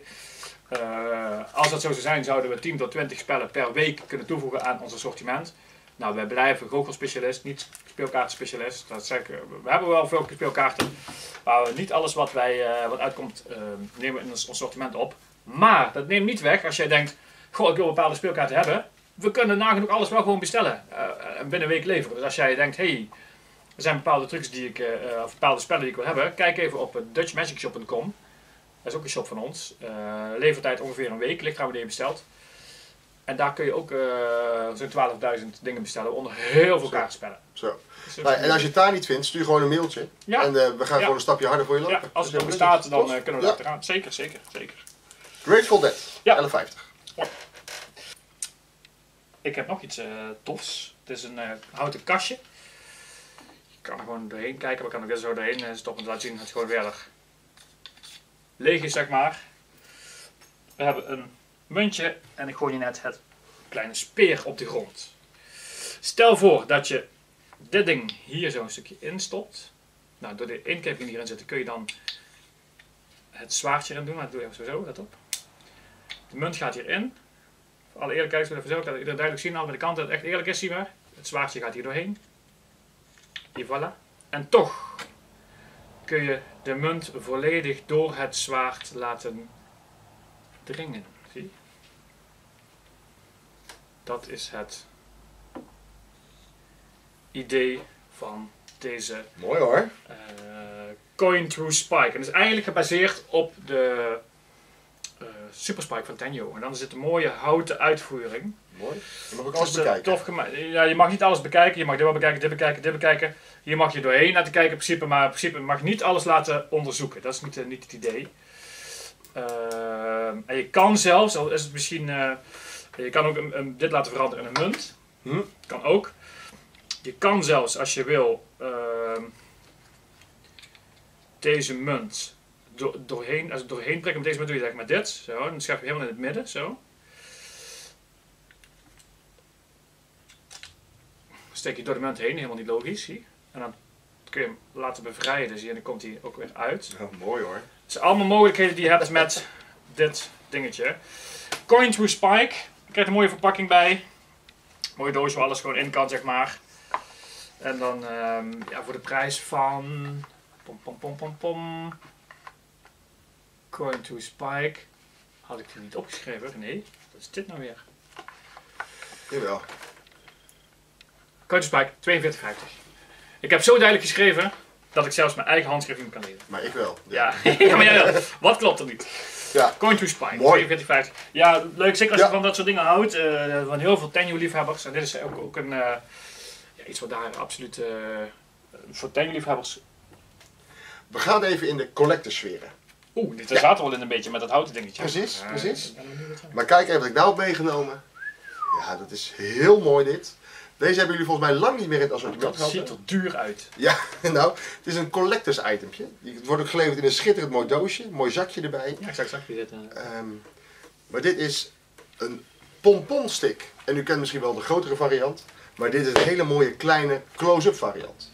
Als dat zo zou zijn, zouden we 10 tot 20 spellen per week kunnen toevoegen aan ons assortiment. Nou, wij blijven goochelspecialist, niet speelkaartenspecialist. Dat zeg ik, we hebben wel veel speelkaarten, maar niet alles wat uitkomt nemen we in ons assortiment op. Maar dat neemt niet weg als jij denkt, goh, ik wil bepaalde speelkaarten hebben. We kunnen nagenoeg alles wel gewoon bestellen en binnen een week leveren. Dus als jij denkt, hey, er zijn bepaalde trucs of bepaalde spellen die ik wil hebben, kijk even op dutchmagicshop.com. Dat is ook een shop van ons. Levertijd ongeveer een week, ligt aan wanneer je bestelt. En daar kun je ook zo'n 12.000 dingen bestellen onder heel veel kaartspellen. Zo. Dus, Nou, en als je het daar niet vindt, stuur gewoon een mailtje. Ja. En we gaan gewoon een stapje harder voor je lopen. ja, als het Dus nog bestaat, dan Toch? kunnen we Ja. daar achteraan. Zeker, zeker, zeker. Grateful Dead, Ja. 11,50. Ik heb nog iets tofs. Het is een houten kastje. Je kan er gewoon doorheen kijken. We kunnen er zo doorheen stoppen en laten zien. Het is gewoon verder leeg is, zeg maar. We hebben een muntje en ik gooi je net het kleine speer op de grond. Stel voor dat je dit ding hier zo een stukje instopt. Nou, door de inkeping hierin zitten kun je dan het zwaardje erin doen. Dat doe je even zo, let op. De munt gaat hierin. Voor alle eerlijkheid, ik even zo, dat iedereen duidelijk zien aan de kanten dat het echt eerlijk is, zie maar. Het zwaardje gaat hier doorheen. Hier, voilà. En toch kun je de munt volledig door het zwaard laten dringen. Zie? Dat is het idee van deze Mooi hoor. Coin Through Spike. En het is eigenlijk gebaseerd op de Super Spike van Tenjo. En dan zit een mooie houten uitvoering. Mooi. Je mag ook Het alles is bekijken. tof gemaakt. Ja, je mag niet alles bekijken. Je mag dit wel bekijken, dit bekijken, dit bekijken. Hier mag je doorheen laten kijken in principe. Maar in principe mag je niet alles laten onderzoeken. Dat is niet het idee. En je kan zelfs, al is het misschien... je kan ook dit laten veranderen in een munt. Kan ook. Je kan zelfs, als je wil, deze munt doorheen, als ik doorheen prikken met deze munt, doe je het eigenlijk met dit. Zo, dan schrijf je helemaal in het midden. Zo. Dan steek je door de munt heen, helemaal niet logisch. Zie? En dan kun je hem laten bevrijden, zie je, en dan komt hij ook weer uit. Ja, mooi hoor. Het zijn allemaal mogelijkheden die je hebt met dit dingetje. Coin to Spike. Je krijgt een mooie verpakking bij. Mooi doosje waar alles gewoon in kan, zeg maar. En dan ja, voor de prijs van... Coin to Spike. Had ik die niet opgeschreven? Nee. Wat is dit nou weer? Jawel. Coin to Spike, 42,50. Ik heb zo duidelijk geschreven dat ik zelfs mijn eigen handschrift niet kan lezen. Maar ik wel. Ja, ja maar jij wel. Wat klopt er niet? Ja. Coin to Spike, Mooi. 42,50. Ja, leuk. Zeker als je Ja. van dat soort dingen houdt. Van heel veel Tenjo-liefhebbers. En dit is ook een... ja, iets wat daar absoluut... voor Tenjo-liefhebbers... We gaan even in de collectorsferen. Oeh, dit zaten we wel in een beetje met dat houten dingetje. Precies, precies. ik ben benieuwd wat het Maar kijk even wat ik nou heb meegenomen. Ja, dat is heel mooi dit. Deze hebben jullie volgens mij lang niet meer in het assortiment is. Dat gehad. ziet er duur uit. Ja, nou, het is een collectors itempje. Het wordt ook geleverd in een schitterend mooi doosje. Mooi zakje erbij. Ja, ik zag zakje zitten. Maar dit is een pomponstick. En u kent misschien wel de grotere variant. Maar dit is een hele mooie kleine close-up variant.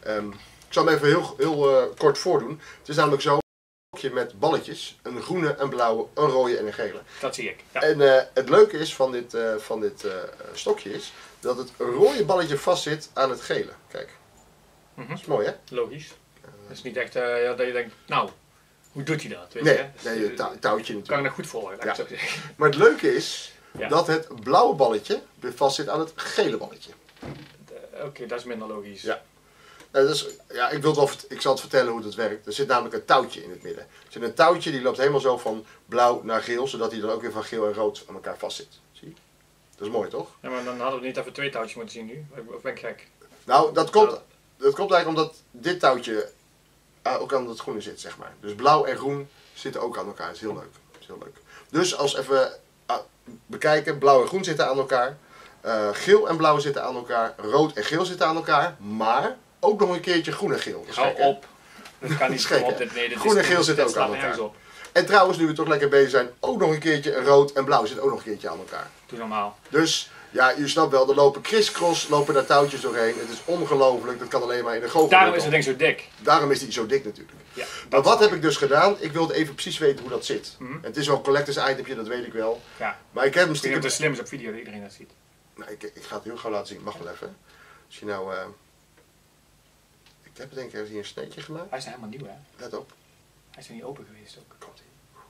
Ik zal hem even heel kort voordoen. Het is namelijk zo. Een stokje met balletjes. Een groene, een blauwe, een rode en een gele. Dat zie ik. Ja. En het leuke is van dit stokje is dat het rode balletje vastzit aan het gele. Kijk, Mhm. dat is mooi hè? Logisch. Het is niet echt ja, dat je denkt, nou, hoe doet hij dat? Weet Nee, je? nee, touwtje Kan natuurlijk. ik dat goed volgen, laat ik zo zeggen. Maar het leuke is Ja. dat het blauwe balletje weer vastzit aan het gele balletje. Oké, dat is minder logisch. Ja. Dus, ja, ik zal het vertellen hoe het werkt. Er zit namelijk een touwtje in het midden. Er zit een touwtje die loopt helemaal zo van blauw naar geel, zodat hij dan ook weer van geel en rood aan elkaar vastzit. Zie je? Dat is mooi toch? Ja, maar dan hadden we niet even 2 touwtjes moeten zien nu. Of ben ik gek? Nou, dat komt eigenlijk omdat dit touwtje ook aan het groene zit, zeg maar. Dus blauw en groen zitten ook aan elkaar. Dat is heel leuk. Dat is heel leuk. Dus als we even bekijken, blauw en groen zitten aan elkaar. Geel en blauw zitten aan elkaar. Rood en geel zitten aan elkaar. Maar ook nog een keertje groen en geel. Dat is Hou gek, hè? op. Dat kan niet is gek, op. hè? Nee, Groen en geel zitten ook slaat aan nergens elkaar. op. En trouwens, nu we toch lekker bezig zijn, ook nog een keertje rood en blauw zit ook nog een keertje aan elkaar. Doe normaal. Dus, ja, je snapt wel, er lopen crisscross, lopen daar touwtjes doorheen. Het is ongelooflijk, dat kan alleen maar in de goochel. Daarom is het ding zo dik. Daarom is die zo dik natuurlijk. Ja, Maar wat heb ik dus gedaan? Ik wilde even precies weten hoe dat zit. Mhm. En het is wel een collectors itempje, dat weet ik wel. Ja. Maar ik heb hem Ik denk dat stiekem... het slim is op video dat iedereen dat ziet. Nou, ik ga het heel gauw laten zien, mag wel even. Als je nou... ik heb denk ik ergens hier een sneetje gemaakt. Hij is nou helemaal nieuw, hè? Let op. Hij is nog niet open geweest ook. Komt-ie.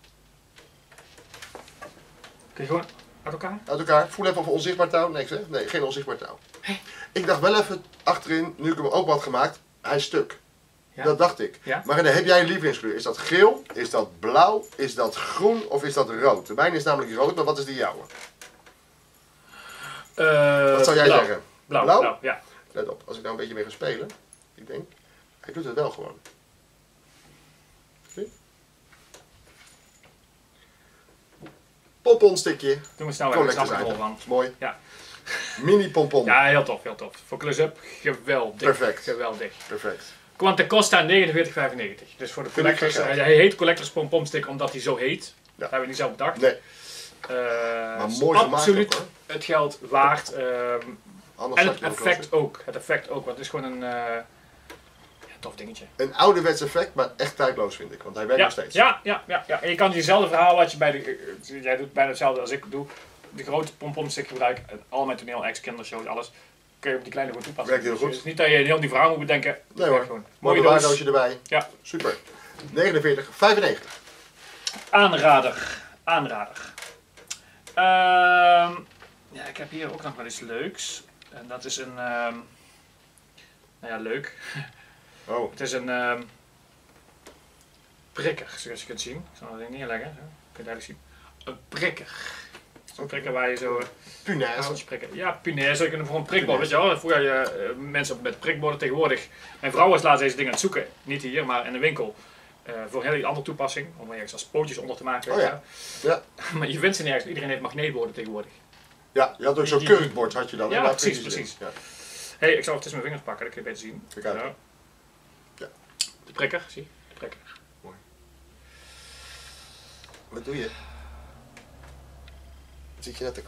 Kun je gewoon uit elkaar? Uit elkaar. Voel even of onzichtbaar touw. Nee, nee, geen onzichtbaar touw. Ik dacht wel even achterin, nu ik hem open had gemaakt, hij is stuk. Ja. Dat dacht ik. Ja. Maar dan heb jij een lievelingskleur. Is dat geel? Is dat blauw? Is dat groen? Of is dat rood? De mijne is namelijk rood, maar wat is de jouwe? Wat zou jij blauw. zeggen? Blauw, Blauw? blauw, ja. Let op, als ik nou een beetje mee ga spelen. Ik denk, hij doet het wel gewoon. Zie? Pomponstikje. Doe me snel weg, ik snap Collectors er wel item. van. Is mooi. Ja. Mini pompon. Ja, heel tof, heel tof. Voor close-up, geweldig. Perfect. Geweldig. Perfect. Quanta Costa 49,95. Dus voor de Vind ik collectors, geen geld. hij heet Collectors Pom Pom Stick omdat hij zo heet. Ja. Dat hebben we niet zelf bedacht. Nee, maar Is mooi gemaakt absoluut ook, hoor. het geld waard. Anders En zak het je ook effect wel ook. Het effect ook, want het is gewoon een ja, tof dingetje. een ouderwets effect, maar echt tijdloos vind ik. Want hij werkt Ja, nog steeds. ja, ja, ja, ja. En je kan diezelfde verhaal wat je bij de... jij doet bijna hetzelfde als ik doe. De grote pompomstick gebruik. Al mijn toneel, ex, kindershows, alles. Kun je op die kleine gewoon toepassen. Werkt heel Dus goed. het is niet dat je heel die verhaal moet bedenken. Nee hoor. Gewoon. Mooi Mooie bewaardoosje doos. erbij. Ja. Super. 49,95. Aanrader. Aanrader. Ja, ik heb hier ook nog wel iets leuks. En dat is een... nou ja, leuk. Oh, Het is een prikker, zoals je kunt zien. Ik zal het ding neerleggen. Zo. Kun je duidelijk zien. Een prikker. Zo'n prikker waar je zo... Punaise. prikken. Ja, punaise. Je kunt voor een prikbord. Weet je wel, vroeger je mensen met prikborden tegenwoordig. Mijn vrouw was laatst deze dingen aan het zoeken. Niet hier, maar in de winkel. Voor een hele andere toepassing. Om ergens als pootjes onder te maken. Oh ja. Ja. Maar je vindt ze nergens. Iedereen heeft magneetborden tegenwoordig. Ja, je had ook zo'n kurkbord had je dan. Ja, Daar precies, prikjes in. precies. Ja. Hey, ik zal het tussen mijn vingers pakken, dat kun je beter zien. Kijk uit. Ja. Ja. De prikker, zie. De prikker. Mooi. Wat doe je? Wat zit je net te...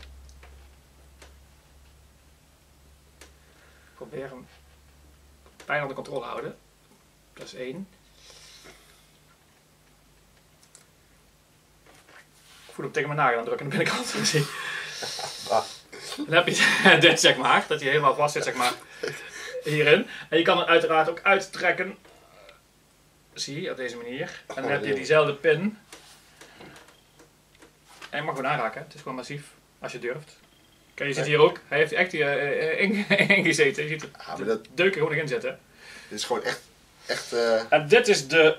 Probeer hem bijna onder controle te houden. Dat is 1. Ik voel hem tegen mijn nagel aan drukken aan de binnenkant. Zie. Dan heb je dit zeg maar, dat hij helemaal vast zit zeg maar hierin. En je kan hem uiteraard ook uittrekken. Zie je, op deze manier. En dan heb je diezelfde pin. En je mag gewoon aanraken, het is gewoon massief, als je durft. Kijk, je ziet hier ook, hij heeft echt hier ingezeten. Je ziet de deuken gewoon erin zitten. Dit is gewoon echt... En dit is de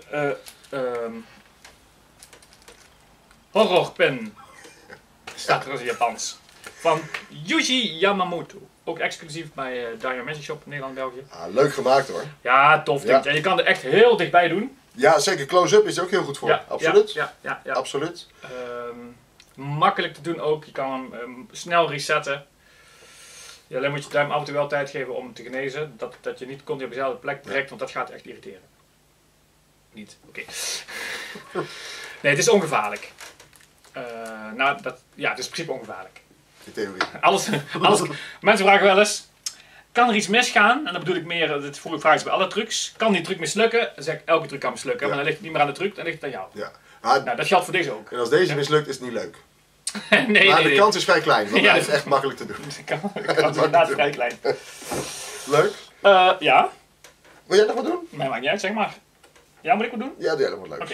horrorpin. Staat er als in Japans. Van Yuji Yamamoto. Ook exclusief bij Diamond Magic Shop, Nederland, België. leuk gemaakt hoor. Ja, tof ding. Ja. En je kan er echt heel dichtbij doen. Ja, zeker. Close-up is er ook heel goed voor. Ja, absoluut. Ja. Absoluut. Makkelijk te doen ook. Je kan hem snel resetten. Ja, alleen moet je duim af en toe wel tijd geven om te genezen. Dat je niet continu op dezelfde plek trekt, want dat gaat echt irriteren. Niet? Oké. Nee, het is ongevaarlijk. Het is in principe ongevaarlijk. Die theorie. Alles, mensen vragen wel eens, kan er iets misgaan? En dan bedoel ik meer, dit vraag ik bij alle trucs. Kan die truc mislukken? Dan zeg ik, elke truc kan mislukken. Ja. Maar dan ligt het niet meer aan de truc, dan ligt het aan jou. Ja. Nou, dat geldt voor deze ook. En als deze mislukt, is het niet leuk. nee, maar de kans is vrij klein, want hij is echt makkelijk te doen. De kans is inderdaad vrij klein. Leuk. Ja. Wil jij nog wat doen? Mij maakt niet uit, zeg maar. Ja, moet ik wat doen? Ja, doe jij nog wat leuks.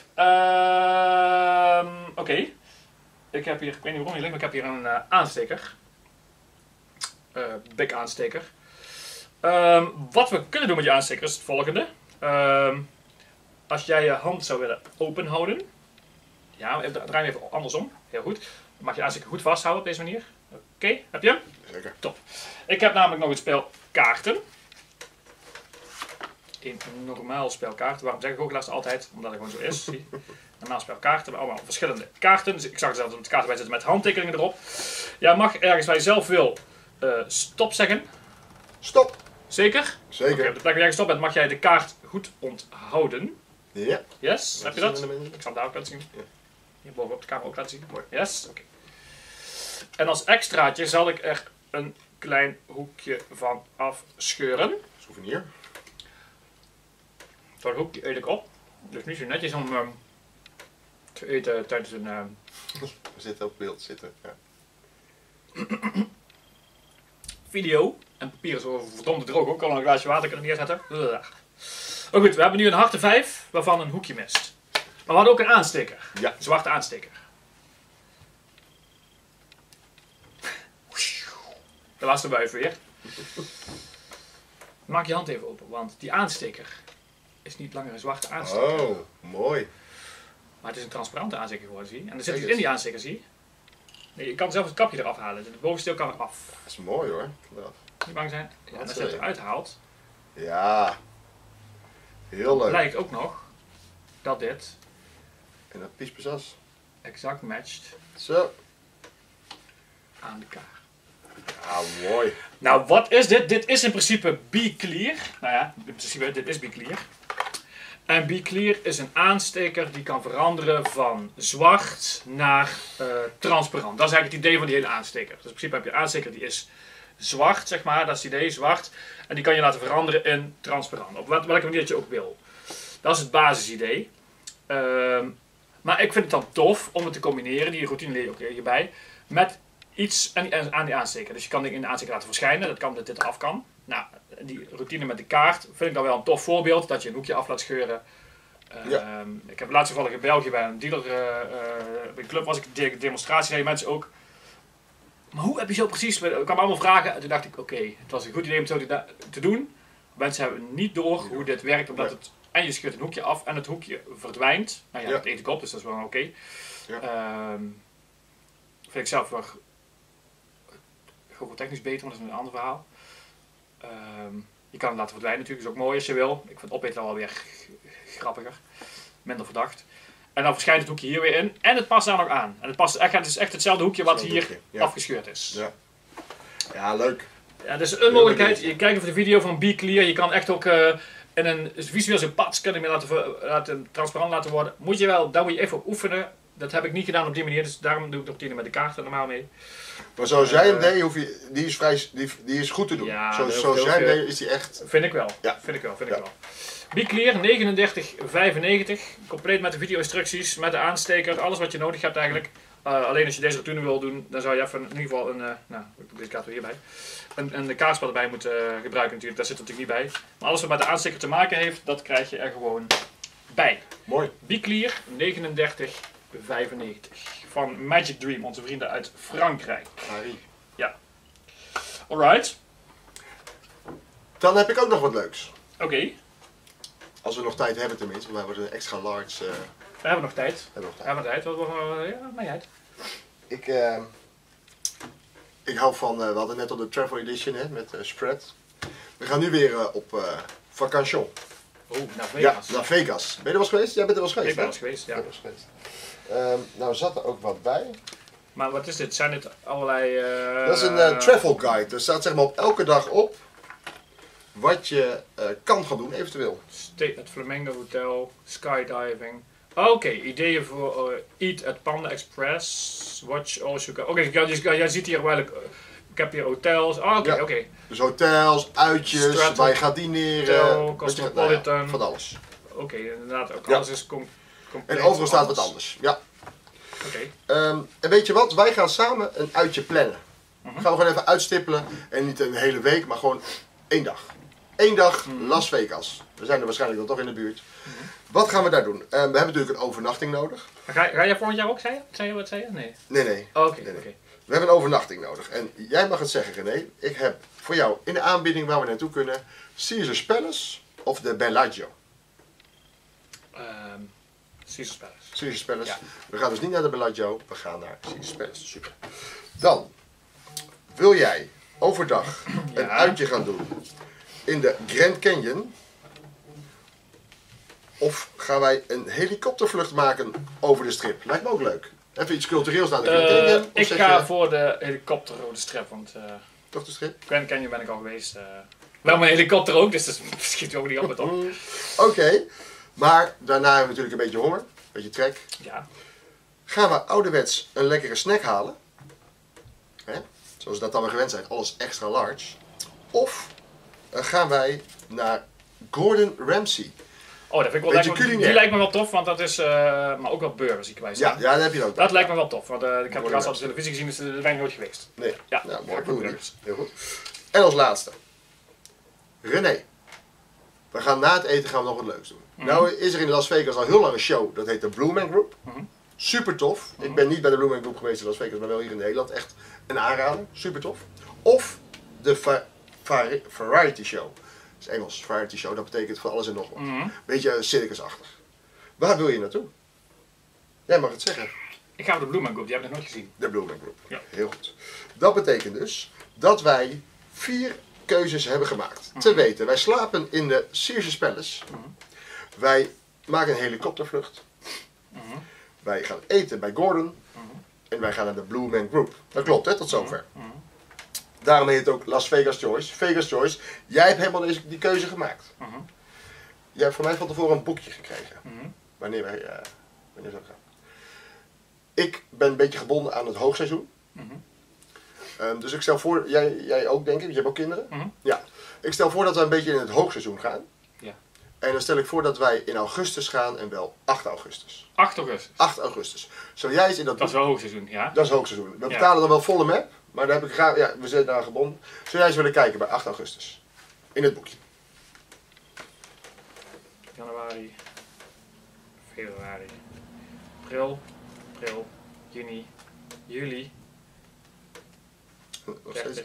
Oké. Ik heb hier, ik weet niet waarom je ligt, maar ik heb hier een aansteker. Big aansteker. Wat we kunnen doen met je aansteker is het volgende. Als jij je hand zou willen open houden. Ja, draai hem even andersom. Heel goed. Dan mag je de aansteker goed vasthouden op deze manier. Oké, heb je hem? Zeker. Top. Ik heb namelijk nog een spel kaarten. Een normaal spel kaarten. Waarom zeg ik ook laatst altijd? Omdat het gewoon zo is. Zie. Normaal spel kaarten. Met allemaal verschillende kaarten. Dus ik zag er zelfs een kaart bij zitten met handtekeningen erop. Jij mag ergens waar je zelf wil stop zeggen. Stop. Zeker? Zeker. Oké, op de plek waar jij gestopt bent mag jij de kaart goed onthouden. Ja. Yes, heb je dat? Ik Ik zal het daar ook laten zien. Ja. Hier boven op de camera ook laten zien. Mooi. Yes, oké. En als extraatje zal ik er een klein hoekje van afscheuren. Souvenir. Dat hoekje eet ik op. Dus niet zo netjes om te eten tijdens een... We zitten op beeld zitten. Ja. video. En papier is zo verdomd droog ook. Kan een glaasje water kunnen neerzetten. Maar goed, we hebben nu een harte 5 waarvan een hoekje mist. Maar we hadden ook een aansteker. Ja. Een zwarte aansteker. De laatste buif weer. Maak je hand even open, want die aansteker is niet langer een zwarte aansteker. Oh, mooi. Maar het is een transparante aansteker geworden, zie je. En er zit iets in die aansteker, zie je. Nee, je kan zelfs het kapje eraf halen. Het bovenste deel kan eraf. Dat is mooi hoor. Niet bang zijn. Ja, en als je het eruit haalt, Ja. Heel leuk. blijkt ook nog dat dit En dat piespezas. exact matcht Zo. aan de kaart. Ja, mooi. Nou, wat is dit? Dit is in principe Be Clear. Nou ja, in principe, dit is Be Clear. En Be Clear is een aansteker die kan veranderen van zwart naar transparant. Dat is eigenlijk het idee van die hele aansteker. Dus in principe heb je een aansteker die is zwart, zeg maar. Dat is het idee, zwart. En die kan je laten veranderen in transparant. Op welke manier dat je ook wil. Dat is het basisidee. Maar ik vind het dan tof om het te combineren. Die routine leer je ook hierbij. Met iets aan die aansteker. Dus je kan dingen in de aansteker laten verschijnen. Dat kan dat dit eraf kan. Nou, die routine met de kaart vind ik dan wel een tof voorbeeld. Dat je een hoekje af laat scheuren. Ja. Ik heb laatst toevallig in België bij een dealer, bij een club was ik de demonstratie. En mensen ook. Maar hoe heb je zo precies? Er kwamen allemaal vragen. En toen dacht ik, oké, het was een goed idee om het zo te doen. Mensen hebben niet door hoe dit werkt. Omdat het, en je scheurt een hoekje af en het hoekje verdwijnt. Nou ja, dat eet ik op, dus dat is wel oké. Ja. Vind ik zelf wel technisch beter, maar dat is een ander verhaal. Je kan het laten verdwijnen natuurlijk, is ook mooi als je wil. Ik vind opeten wel weer grappiger. Minder verdacht. En dan verschijnt het hoekje hier weer in. En het past daar nog aan. En het is echt hetzelfde hoekje wat hier afgescheurd is. Ja. Ja, leuk. Ja, dat is een mogelijkheid. Je kijkt even de video van Be Clear. Je kan echt ook in een visueel zo pats kan je laten transparant laten worden. Daar moet je even op oefenen. Dat heb ik niet gedaan op die manier. Dus daarom doe ik nog met de kaarten normaal mee. Maar zoals jij hem deed, die is goed te doen. Ja, zoals jij hem deed, is die echt... Vind ik wel. Ja. Vind ik wel. Be Clear 39,95. Compleet met de video-instructies, met de aansteker, alles wat je nodig hebt eigenlijk. Alleen als je deze retour wil doen, dan zou je even in ieder geval ik doe deze kaart weer hierbij. Een kaartspel erbij moeten gebruiken natuurlijk, daar zit natuurlijk niet bij. Maar alles wat met de aansteker te maken heeft, dat krijg je er gewoon bij. Mooi. Be Clear 39,95. Van Magic Dream, onze vrienden uit Frankrijk. Harry. Ja. Alright. Dan heb ik ook nog wat leuks. Oké. Als we nog tijd hebben tenminste, want wij worden een extra large... We hebben nog tijd. We hebben nog tijd. We hebben tijd. Ja, maakt niet uit. Ik hou van, we hadden net al de Travel Edition met Spread. We gaan nu weer op vakantie. Naar Vegas. Ja, naar Vegas. Ben je er wel eens geweest? Jij bent er wel eens geweest, Ik ben er geweest, ja. Nou zat er ook wat bij. Maar wat is dit? Zijn dit allerlei... Dat is een travel guide. Er staat zeg maar op elke dag op wat je kan gaan doen, eventueel. Stay at Flamingo Hotel, skydiving. Oké, ideeën voor Eat at Panda Express, Watch also... Oké, jij ziet hier wel... ik heb hier hotels. Oké. Dus hotels, uitjes, Stratum, waar je gaat dineren. Hotel, Cosmopolitan. Van alles. Oké, inderdaad. Ook alles is compleet. En overal staat wat anders. Ja. Oké. En weet je wat? Wij gaan samen een uitje plannen. Gaan we gewoon even uitstippelen. En niet een hele week, maar gewoon 1 dag. 1 dag Las Vegas. We zijn er waarschijnlijk dan toch in de buurt. Wat gaan we daar doen? We hebben natuurlijk een overnachting nodig. Ga jij volgend jaar ook, zei je? Wat zei je? Nee. Nee. Oké. We hebben een overnachting nodig. En jij mag het zeggen, René. Ik heb voor jou in de aanbieding waar we naartoe kunnen... Caesars Palace of de Bellagio. Caesars Palace. Caesars Palace. Ja. We gaan dus niet naar de Bellagio, we gaan naar Caesars Palace. Super. Dan wil jij overdag een uitje gaan doen in de Grand Canyon. Of gaan wij een helikoptervlucht maken over de strip? Lijkt me ook leuk. Even iets cultureels naar de Grand Canyon. Ik ga voor de helikopter over de strip, want toch de strip? Grand Canyon ben ik al geweest. Wel mijn helikopter ook, dus dat schiet ook niet altijd op. Oké, maar daarna hebben we natuurlijk een beetje honger, een beetje trek. Ja. Gaan we ouderwets een lekkere snack halen? Hè? Zoals we dat dan weer gewend zijn, alles extra large. Of gaan wij naar Gordon Ramsay? Oh, dat vind ik wel die lijkt me wel tof, want dat is, maar ook wel burgers zie ik bij staan. Ja, dat heb je ook. Dat lijkt me wel tof, want ik heb de rest op de televisie gezien, dus daar ben ik nooit geweest. Nee. Ja, nou, mooi. Burgers. Heel goed. En als laatste. René. We gaan na het eten gaan we nog wat leuks doen. Nou is er in Las Vegas al heel lang een show, dat heet de Blue Man Group. Super tof. Ik ben niet bij de Blue Man Group geweest in Las Vegas, maar wel hier in Nederland. Echt een aanrader. Super tof. Of de Variety Show. Dat is Engels, Variety Show. Dat betekent van alles en nog wat. Beetje circusachtig. Waar wil je naartoe? Jij mag het zeggen. Ik ga voor de Blue Man Group, die heb ik nog nooit gezien. De Blue Man Group. Ja. Heel goed. Dat betekent dus dat wij 4 keuzes hebben gemaakt. Te weten, wij slapen in de Caesars Palace. Wij maken een helikoptervlucht. Wij gaan eten bij Gordon. En wij gaan naar de Blue Man Group. Dat klopt, hè, tot zover. Daarom heet het ook Las Vegas Choice. Vegas Choice. Jij hebt helemaal die keuze gemaakt. Jij hebt van mij van tevoren een boekje gekregen. Wanneer we gaan. Ik ben een beetje gebonden aan het hoogseizoen. Dus ik stel voor, jij ook denk ik, je hebt ook kinderen. Ja. Ik stel voor dat we een beetje in het hoogseizoen gaan. Ja. En dan stel ik voor dat wij in augustus gaan en wel 8 augustus. 8 augustus? 8 augustus. Zou jij eens in dat is wel hoogseizoen, ja. Dat is hoogseizoen. We betalen dan wel volle map, maar daar heb ik graag, ja, we zijn daar gebonden. Zou jij eens willen kijken bij 8 augustus? In het boekje. Januari, februari, april, juni, juli. 5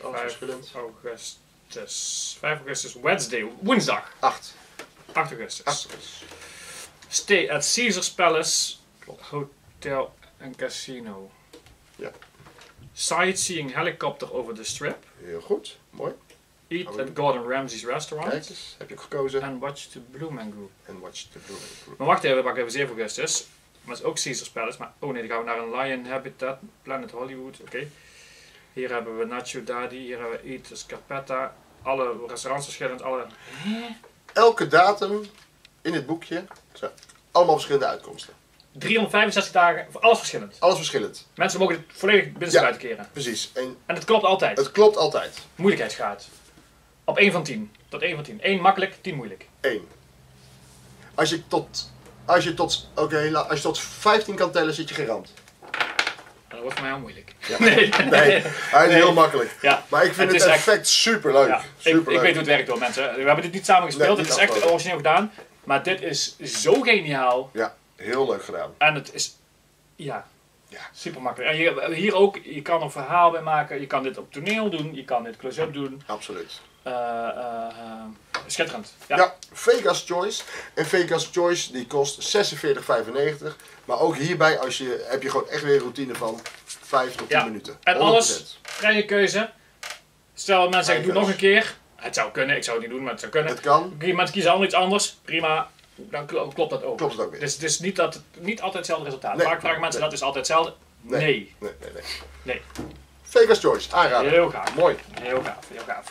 augustus, woensdag. 8 augustus. 8 augustus. Stay at Caesars Palace Hotel Een casino. Ja. Sightseeing helicopter over the strip. Heel goed, mooi. Eat at Gordon Ramsay's restaurant. Kijk eens, heb je ook gekozen. En watch the Blue Man Group. En watch the Blue Man Group. Maar wacht even, we pakken even 7 augustus. Maar het is ook Caesars Palace. Maar oh nee, dan gaan we naar een Lion Habitat, Planet Hollywood. Oké. Hier hebben we Nacho Daddy, hier hebben we Eat Scarpetta. Alle restaurants verschillend, alle... Elke datum in het boekje zijn allemaal verschillende uitkomsten. 365 dagen, alles verschillend. Alles verschillend. Mensen mogen het volledig binnen keren. Precies. En het klopt altijd. Het klopt altijd. Moeilijkheidsgraad. Op 1 van 10. Tot 1 van 10. 1 makkelijk, 10 moeilijk. 1. Als je tot 15 kan tellen, zit je geramd. Dat wordt voor mij heel moeilijk. Ja. Nee, hij is heel makkelijk. Ja. Maar ik vind het effect superleuk. Ja. Ik weet hoe het werkt hoor mensen. We hebben dit niet samen gespeeld, dit is echt origineel gedaan. Maar dit is zo geniaal. Ja, heel leuk gedaan. En het is, ja, super makkelijk. En hier ook, je kan een verhaal bij maken. Je kan dit op toneel doen, je kan dit close-up doen. Absoluut. Schitterend. Ja, Vegas Choice. En Vegas Choice die kost €46,95. Maar ook hierbij heb je gewoon echt weer een routine van 5 tot 10 minuten. 100%. En alles, vrije keuze. Stel dat mensen zeggen, doe nog een keer. Het zou kunnen, ik zou het niet doen, maar het zou kunnen. Het kan. Mensen kiezen allemaal iets anders, prima. Dan klopt dat ook. Klopt het ook weer. Dus het is niet altijd hetzelfde resultaat. Nee, Vaak vragen mensen, dat is altijd hetzelfde. Nee. Nee. Vegas Choice, aanraden. Heel gaaf. Mooi. Heel gaaf, heel gaaf.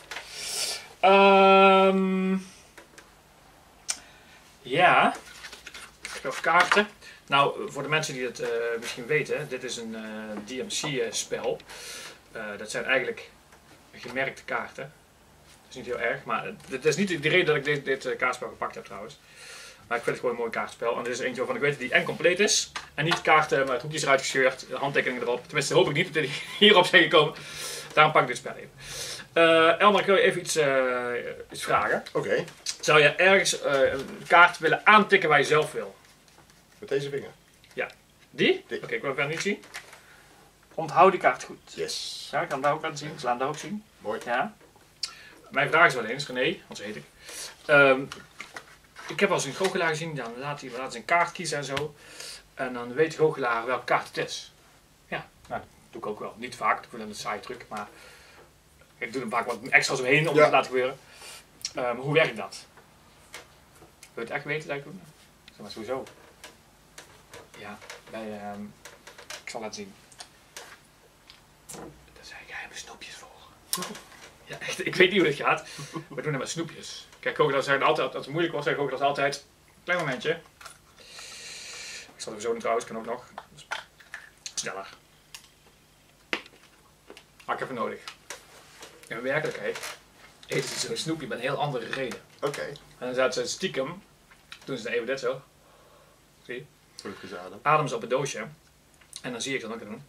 Ja. Kaarten. Nou, voor de mensen die het misschien weten, dit is een DMC-spel. Dat zijn eigenlijk gemerkte kaarten. Dat is niet heel erg, maar dit is niet de reden dat ik dit kaartspel gepakt heb trouwens. Maar ik vind het gewoon een mooi kaartspel. En dit is eentje waarvan ik weet dat die en compleet is. En niet kaarten met hoekjes eruit gescheurd, handtekeningen erop. Tenminste hoop ik niet dat die hierop zijn gekomen. Daarom pak ik dit spel even. Elmer, ik wil je even iets vragen. Oké. Zou je ergens een kaart willen aantikken waar je zelf wil? Met deze vinger. Ja. Die? Oké, ik wil het verder niet zien. Onthoud die kaart goed. Yes. Ja, ik kan hem daar ook laten zien. Ik zal hem daar ook zien. Mooi. Ja. Mijn vraag is wel eens, René, want zo heet ik. Ik heb al eens een goochelaar gezien, dan laat hij een kaart kiezen en zo. En dan weet de goochelaar welke kaart het is. Ja, nou, dat doe ik ook wel. Niet vaak, ik vind het een saai truc, maar ik doe er vaak wat extra's omheen om het te laten gebeuren. Hoe werkt dat? Wil je het echt weten dat ik doe? Zeg maar sowieso. Ja, ik zal laten zien. Daar zijn geheime snoepjes voor. Ja, echt, ik weet niet hoe dit gaat. We doen het met snoepjes. Kijk, goochelaars zeggen altijd, als het moeilijk wordt, zeggen goochelaars altijd, klein momentje. Ik zal even zo doen trouwens, kan ook nog. Dus, sneller. Had ik even nodig. In werkelijkheid eten ze zo'n snoepje met een heel andere reden. Oké. En dan zaten ze stiekem, doen ze dan even dit zo. Zie je? Adem. Adem ze op het doosje. En dan zie ik dat ook doen.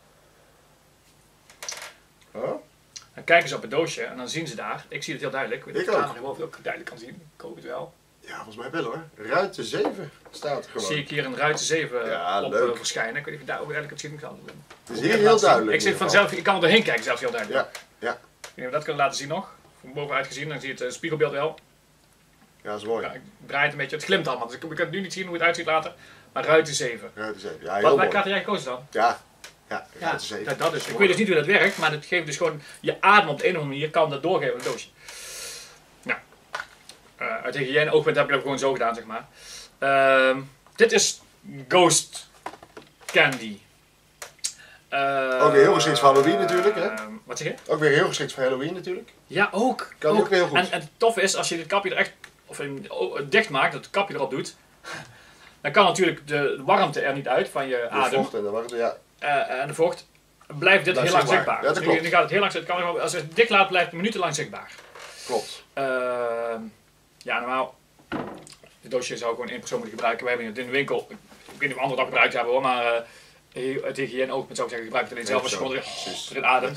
Oh? Dan kijken ze op het doosje en dan zien ze daar. Ik zie het heel duidelijk. Ik weet niet of ook. je het ook duidelijk kan zien. Ik hoop het wel. Ja, volgens mij wel hoor. Ruiten 7 staat er gewoon. Zie ik hier een ruiten 7 Ja, op leuk. Verschijnen. Ik weet niet of je daar ook duidelijk kan zien. Het is hier heel duidelijk. Ik zeg vanzelf, ik kan er doorheen kijken zelfs heel duidelijk. Ja. Ik weet niet of we dat kunnen laten zien nog. Van bovenuit gezien, dan zie je het spiegelbeeld wel. Ja, dat is mooi. Ja, ik draai het een beetje, het glimt allemaal. Dus ik kan het nu niet zien hoe het uitziet later. Maar ruiten 7. Ruiten 7. Ja, heel Wat mooi. kaart heb jij gekozen dan? Ja, ruiten 7. Ja, dat is. Ik weet dus niet hoe dat werkt, maar het geeft dus gewoon je adem op de een of andere manier kan dat doorgeven in het doosje. Nou, uit hygiëne oogpunt heb ik dat gewoon zo gedaan, zeg maar. Dit is Ghost Candy. Ook weer heel geschikt voor Halloween natuurlijk, hè? Wat zeg je? Ook weer heel geschikt voor Halloween natuurlijk. Ja, ook. Kan ook weer heel goed. En het toffe is, als je dit kapje er echt dicht maakt, dat het kapje erop doet, dan kan natuurlijk de warmte er niet uit van je adem. De vocht en de warmte, ja. En de vocht, blijft dit heel lang zichtbaar. Ja, dat klopt. Nu gaat het heel lang zichtbaar. Als je het dicht laat, blijft het minutenlang zichtbaar. Klopt. Ja, normaal, dit doosje zou ik gewoon één persoon moeten gebruiken. We hebben het in de winkel, ik weet niet of anderen dat gebruikt hebben hoor, maar het hygiëne oogpunt zou ik zeggen, gebruik het alleen zelf als je gewoon erin ademt.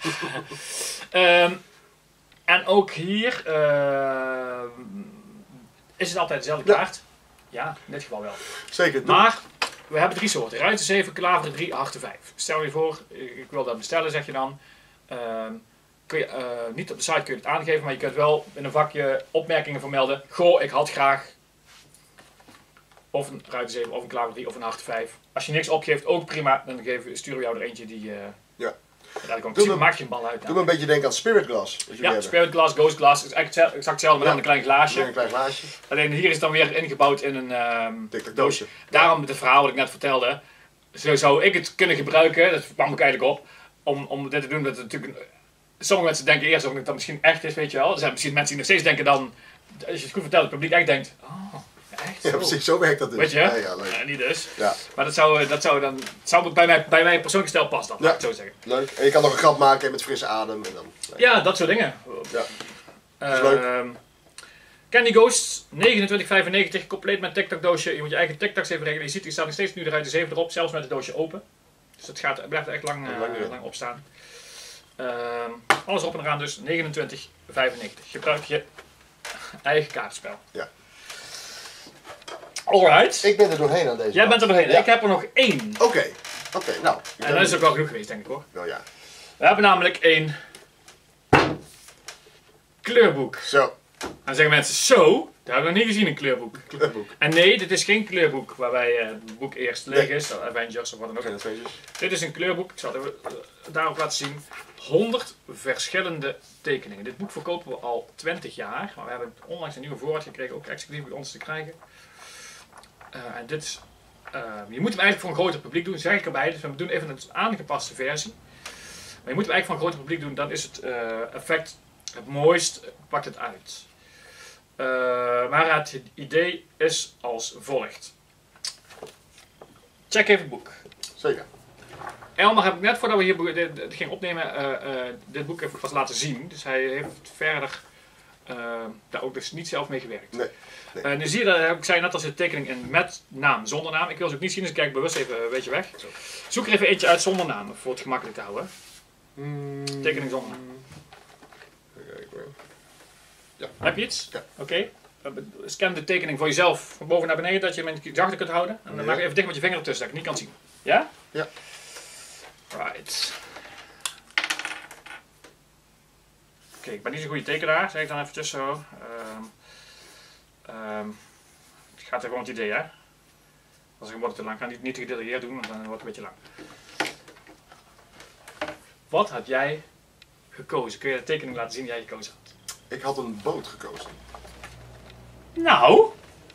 En ook hier is het altijd dezelfde kaart. Ja, in dit geval wel. Zeker. Maar we hebben 3 soorten. Ruiten 7, klaveren 3, harten 5. Stel je voor, ik wil dat bestellen, zeg je dan. Kun je, niet op de site kun je het aangeven, maar je kunt wel in een vakje opmerkingen vermelden. Goh, ik had graag Of een ruiter 7, of een klaver 3, of een hart 5. Als je niks opgeeft, ook prima. Dan sturen we jou er eentje die... Ja. Daar komt precies, maak je een bal uit. Doe me een beetje denken aan Spirit Glass. Ja, Spirit Glass, Ghost Glass. Is eigenlijk exact hetzelfde, maar dan een klein glaasje. Een klein glaasje. Alleen hier is het dan weer ingebouwd in een doosje. Daarom het verhaal wat ik net vertelde. Zo zou ik het kunnen gebruiken, dat kwam ik eigenlijk op, om dit te doen. Dat het natuurlijk sommige mensen denken eerst of het dat misschien echt is, weet je wel. Er zijn misschien mensen die nog steeds denken dan, als je het goed vertelt, het publiek echt denkt, oh, echt zo. Ja, precies, zo werkt dat dus. Weet je? Ja, leuk. Niet dus. Ja. Maar dat zou dan, bij mijn persoonlijke stijl passen dan, laat ik het zo zeggen. Leuk. En je kan nog een grap maken met frisse adem. En dan, Ja, dat soort dingen. Ja. Dat is leuk. Candy Ghosts, 29,95, compleet met TikTok doosje. Je moet je eigen TikToks even regelen. Je ziet, die staat nog steeds nu eruit de 7 erop, zelfs met het doosje open. Dus het blijft er echt lang opstaan. Alles op en eraan dus, 29,95. Gebruik je eigen kaartspel. Ja. Alright. Ik ben er doorheen aan deze. Jij bent er doorheen. Ja. Ik heb er nog 1. Oké, nou. En dat is ook wel genoeg geweest, denk ik hoor. Wel ja. We hebben namelijk een kleurboek. Zo. En dan zeggen mensen, zo, dat hebben we nog niet gezien, een kleurboek. Kleurboek. En nee, dit is geen kleurboek waarbij het boek eerst leeg is, Avengers of wat dan ook. Geen adventures. Dit is een kleurboek, ik zal het even daarop laten zien. 100 verschillende tekeningen. Dit boek verkopen we al 20 jaar, maar we hebben onlangs een nieuwe voorraad gekregen, ook exclusief bij ons te krijgen. En dit is, je moet hem eigenlijk voor een groter publiek doen, zeg ik erbij, dus we doen even een aangepaste versie. Maar je moet hem eigenlijk voor een groter publiek doen, dan is het effect het mooist, pakt het uit. Maar het idee is als volgt. Check even het boek. Zeker. Elmar heb ik net voordat we hier dit gingen opnemen, dit boek even pas laten zien. Dus hij heeft verder daar ook dus niet zelf mee gewerkt. Nee. Nu zie je dat, ik zei net als de tekening in met naam, zonder naam. Ik wil ze ook niet zien, dus ik kijk bewust even een beetje weg. Zo. Zoek er even eentje uit zonder naam, voor het gemakkelijk te houden. Tekening zonder naam. Ja. Heb je iets? Ja. Oké. Scan de tekening voor jezelf van boven naar beneden, dat je hem in zachter kunt houden. En dan maak je even dicht met je vinger ertussen, dat ik het niet kan zien. Ja? Ja. Right. Oké, ik ben niet zo'n goede tekenaar, zeg ik dan eventjes zo. Het gaat er gewoon het idee, hè? Als ik wordt het te lang, ik ga niet te gedetailleerd doen, want dan wordt het een beetje lang. Wat had jij gekozen? Kun je de tekening laten zien die jij gekozen had? Ik had een boot gekozen. Nou?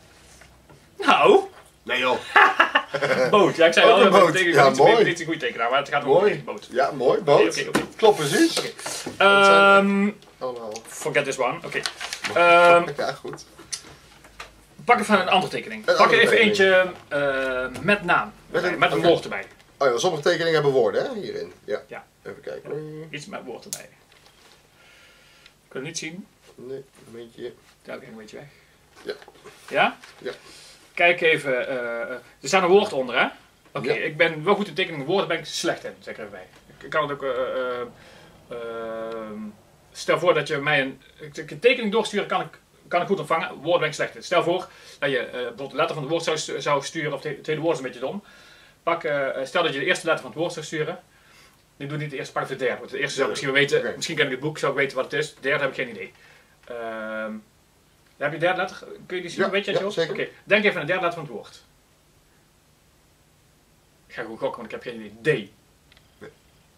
Nee joh. Boot, ja ik zei Ook al, een boot. ik Ja, ben mooi. niet een goede tekenaar, maar het gaat om Mooi. een boot. Ja, mooi. Boot. Oké. Klopt precies. Oké. Allemaal. Forget this one. Oké. Ja, goed. Pak even een andere tekening. Een Pak er andere even eentje met naam. Met een woord erbij. Oh ja, sommige tekeningen hebben woorden hè, hierin. Ja. Ja. Even kijken. Iets met woord erbij. Kun je niet zien? Nee, een beetje. Daar heb ik een beetje weg. Ja. Ja? Ja. Kijk even. Er staat een woord onder, hè? Oké, Ja. ik ben wel goed in tekeningen. Woorden ben ik slecht in, zeg ik er even bij. Ik kan het ook... stel voor dat je mij een tekening doorsturen, kan ik goed ontvangen. Woorden ben ik slecht in. Stel voor dat je bijvoorbeeld de letter van het woord zou sturen, of het hele woord is een beetje dom. Stel dat je de eerste letter van het woord zou sturen. Ik doe niet de eerste, pak de derde. Want de eerste zou ik misschien wel weten, misschien ken ik het boek, zou ik weten wat het is. De derde heb ik geen idee. Heb je de derde letter? Kun je die zien? Ja, weet je ja, zo? zeker. Oké, denk even aan de derde letter van het woord. Ik ga goed gokken, want ik heb geen idee. D. Nee.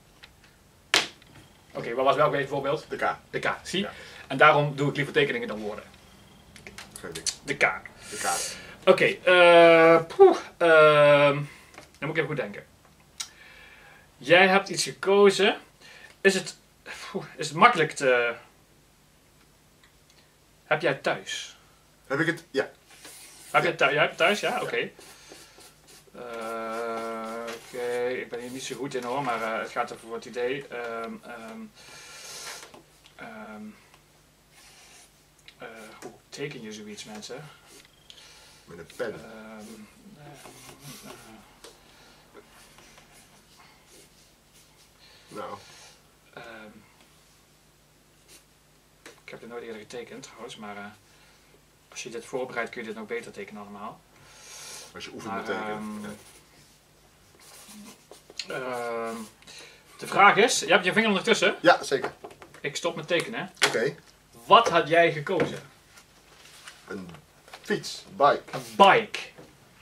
Oké, wat was welk bijvoorbeeld? De K. De K, zie? Ja. En daarom doe ik liever tekeningen dan woorden. Geen ding. De K. De K. Oké, dan moet ik even goed denken. Jij hebt iets gekozen. Is het makkelijk te... Heb jij thuis? Heb ik het? Ja. Heb jij thuis? Jij hebt het thuis, ja? Oké. Oké, ik ben hier niet zo goed in hoor, maar het gaat over het idee. Hoe teken je zoiets, mensen? Met een pen. Nou. Ik heb dit nooit eerder getekend trouwens, maar als je dit voorbereidt kun je dit nog beter tekenen allemaal. Als je oefent met tekenen. De vraag is, je hebt je vinger ondertussen. Ja, zeker. Ik stop met tekenen. Oké. Wat had jij gekozen? Een fiets. Bike. Een bike.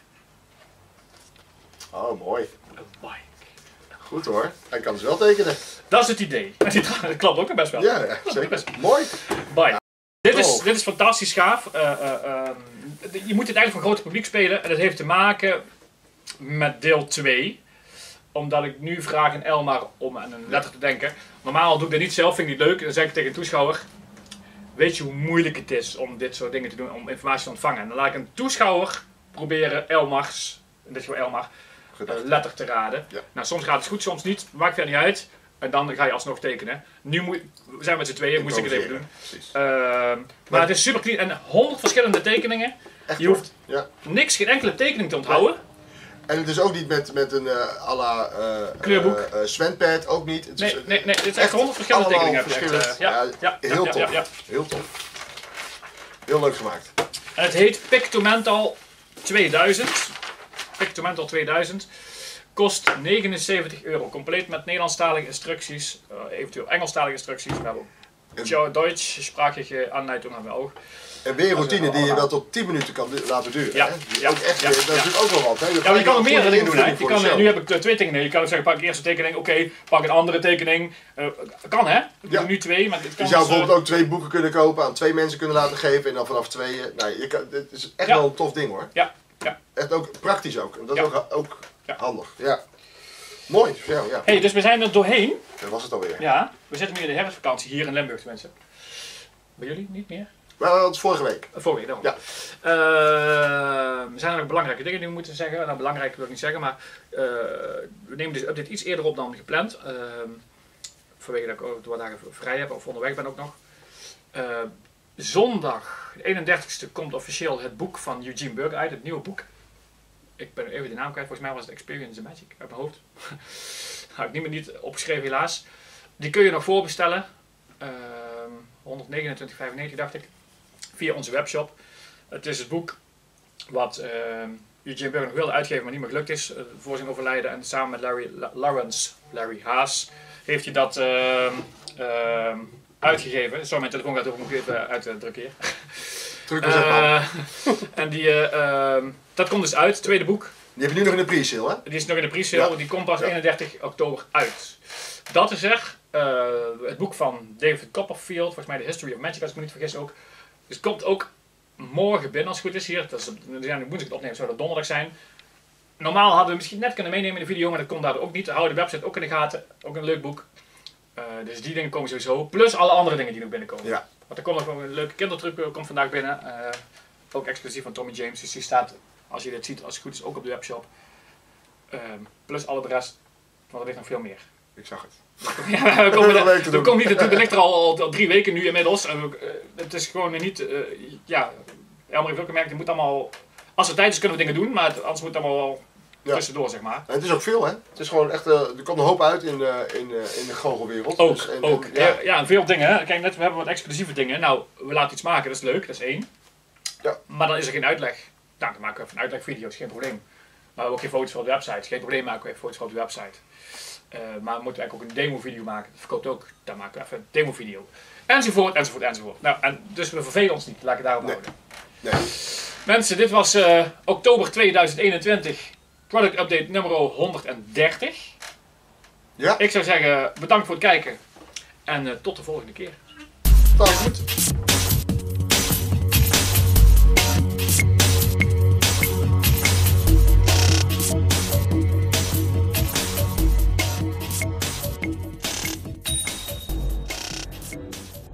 Oh, mooi. Een bike. Goed hoor. Hij kan dus wel tekenen. Dat is het idee. Dat klopt ook best wel. Ja, zeker. Mooi. Bike. Dit tof. is fantastisch gaaf. Je moet het eigenlijk voor een groot publiek spelen. En dat heeft te maken met deel 2. Omdat ik nu vraag aan Elmar om aan een letter te denken. Normaal doe ik dat niet zelf, vind ik niet leuk. Dan zeg ik tegen een toeschouwer. Weet je hoe moeilijk het is om dit soort dingen te doen, om informatie te ontvangen? En dan laat ik een toeschouwer proberen Elmar's, in dit geval Elmar, letter te raden. Ja. Nou, soms gaat het goed, soms niet. Maakt verder niet uit. En dan ga je alsnog tekenen. Nu we zijn met z'n tweeën, moest ik het even doen. Maar het is super clean en 100 verschillende tekeningen. Echt Je hoeft ja. niks, geen enkele tekening te onthouden. En het is ook niet met een à la kleurboek. Svenpad, ook niet. Het is, Nee, het is echt 100 verschillende tekeningen. Heel tof. Heel tof. Heel leuk gemaakt. En het heet Pictomental 2000. Pictomental 2000. Kost €79. Compleet met Nederlandstalige instructies. Eventueel Engelstalige instructies. We hebben ook Duits, sprachliche Anleitung hebben we ook. En weer een routine die je wel tot 10 minuten kan laten duren. Ja, hè? Dat is natuurlijk ook wel wat. Hè? Ja, maar je kan er meerdere dingen doen. Hè? Nu heb ik 2 tekeningen. Je kan ook zeggen, pak ik eerst een tekening. Oké, pak een andere tekening. Kan hè? Ik doe nu 2. Maar het kan je zou dus, bijvoorbeeld ook 2 boeken kunnen kopen, aan 2 mensen kunnen laten geven. En dan vanaf 2... Nou, het is echt wel een tof ding hoor. Ja. Echt ook praktisch ook. En dat is ook Ja. handig. Ja. Mooi. Ja. Hey, dus we zijn er doorheen. Dat was het alweer. Ja, we zitten nu in de herfstvakantie hier in Limburg, mensen. Bij jullie niet meer? Maar dat was vorige week. Vorige week, dan. Ja. Er zijn er nog belangrijke dingen die we moeten zeggen. Nou, belangrijk wil ik niet zeggen, maar we nemen deze update iets eerder op dan gepland. Vanwege dat ik ook wat dagen vrij heb of onderweg ben ook nog. Zondag, de 31ste, komt officieel het boek van Eugene Burger uit, het nieuwe boek. Ik ben even de naam kwijt, volgens mij was het Experience the Magic uit mijn hoofd. Had ik niet opgeschreven helaas. Die kun je nog voorbestellen. 129,95 dacht ik. Via onze webshop. Het is het boek wat Eugene Burger nog wilde uitgeven, maar niet meer gelukt is. Voor zijn overlijden. En samen met Larry Haas, heeft hij dat uitgegeven. Sorry, mijn telefoon gaat ook nog even uitdrukken hier. En dat komt dus uit, het tweede boek. Die heb je nu nog in de pre-sale, hè? Die is nog in de pre-sale, die komt pas 31 oktober uit. Dat is het boek van David Copperfield, volgens mij The History of Magic, als ik me niet vergis ook. Dus het komt ook morgen binnen als het goed is hier. Dat is, we zijn nu woensdag opnemen, zou dat donderdag zijn. Normaal hadden we misschien net kunnen meenemen in de video, maar dat komt daar ook niet. Hou de website ook in de gaten, ook een leuk boek. Dus die dingen komen sowieso, plus alle andere dingen die nog binnenkomen. Ja. Want er komt nog een leuke kindertruc komt vandaag binnen. Ook exclusief van Tommy James. Dus die staat, als je dit ziet, als het goed is, ook op de webshop. Plus alle de rest. Want er ligt nog veel meer. Ik zag het. Ja, we komen niet. Het ligt er al 3 weken nu inmiddels. Het is gewoon niet... Elmer heeft ook gemerkt, het moet allemaal... Als er tijd is kunnen we dingen doen, maar anders moet het allemaal wel tussendoor, zeg maar. En het is ook veel, hè? Het is gewoon echt... er komt een hoop uit in de goochelwereld. Ook, dus, ook. En veel dingen. Hè. Kijk, net, we hebben wat exclusieve dingen. Nou, we laten iets maken, dat is leuk, dat is 1. Ja. Maar dan is er geen uitleg. Nou, dan maken we even een uitlegvideo's, geen probleem. Maar we hebben ook geen foto's van de website. Geen probleem, maken we even foto's van de website. Maar we moeten eigenlijk ook een demo-video maken. Dat verkoopt ook. Daar maken we even een demo-video. Enzovoort. Nou, dus we vervelen ons niet. Laat ik het daarop houden. Nee. Mensen, dit was oktober 2021. Product update nummer 130. Ja. Ik zou zeggen, bedankt voor het kijken. En tot de volgende keer. Tot.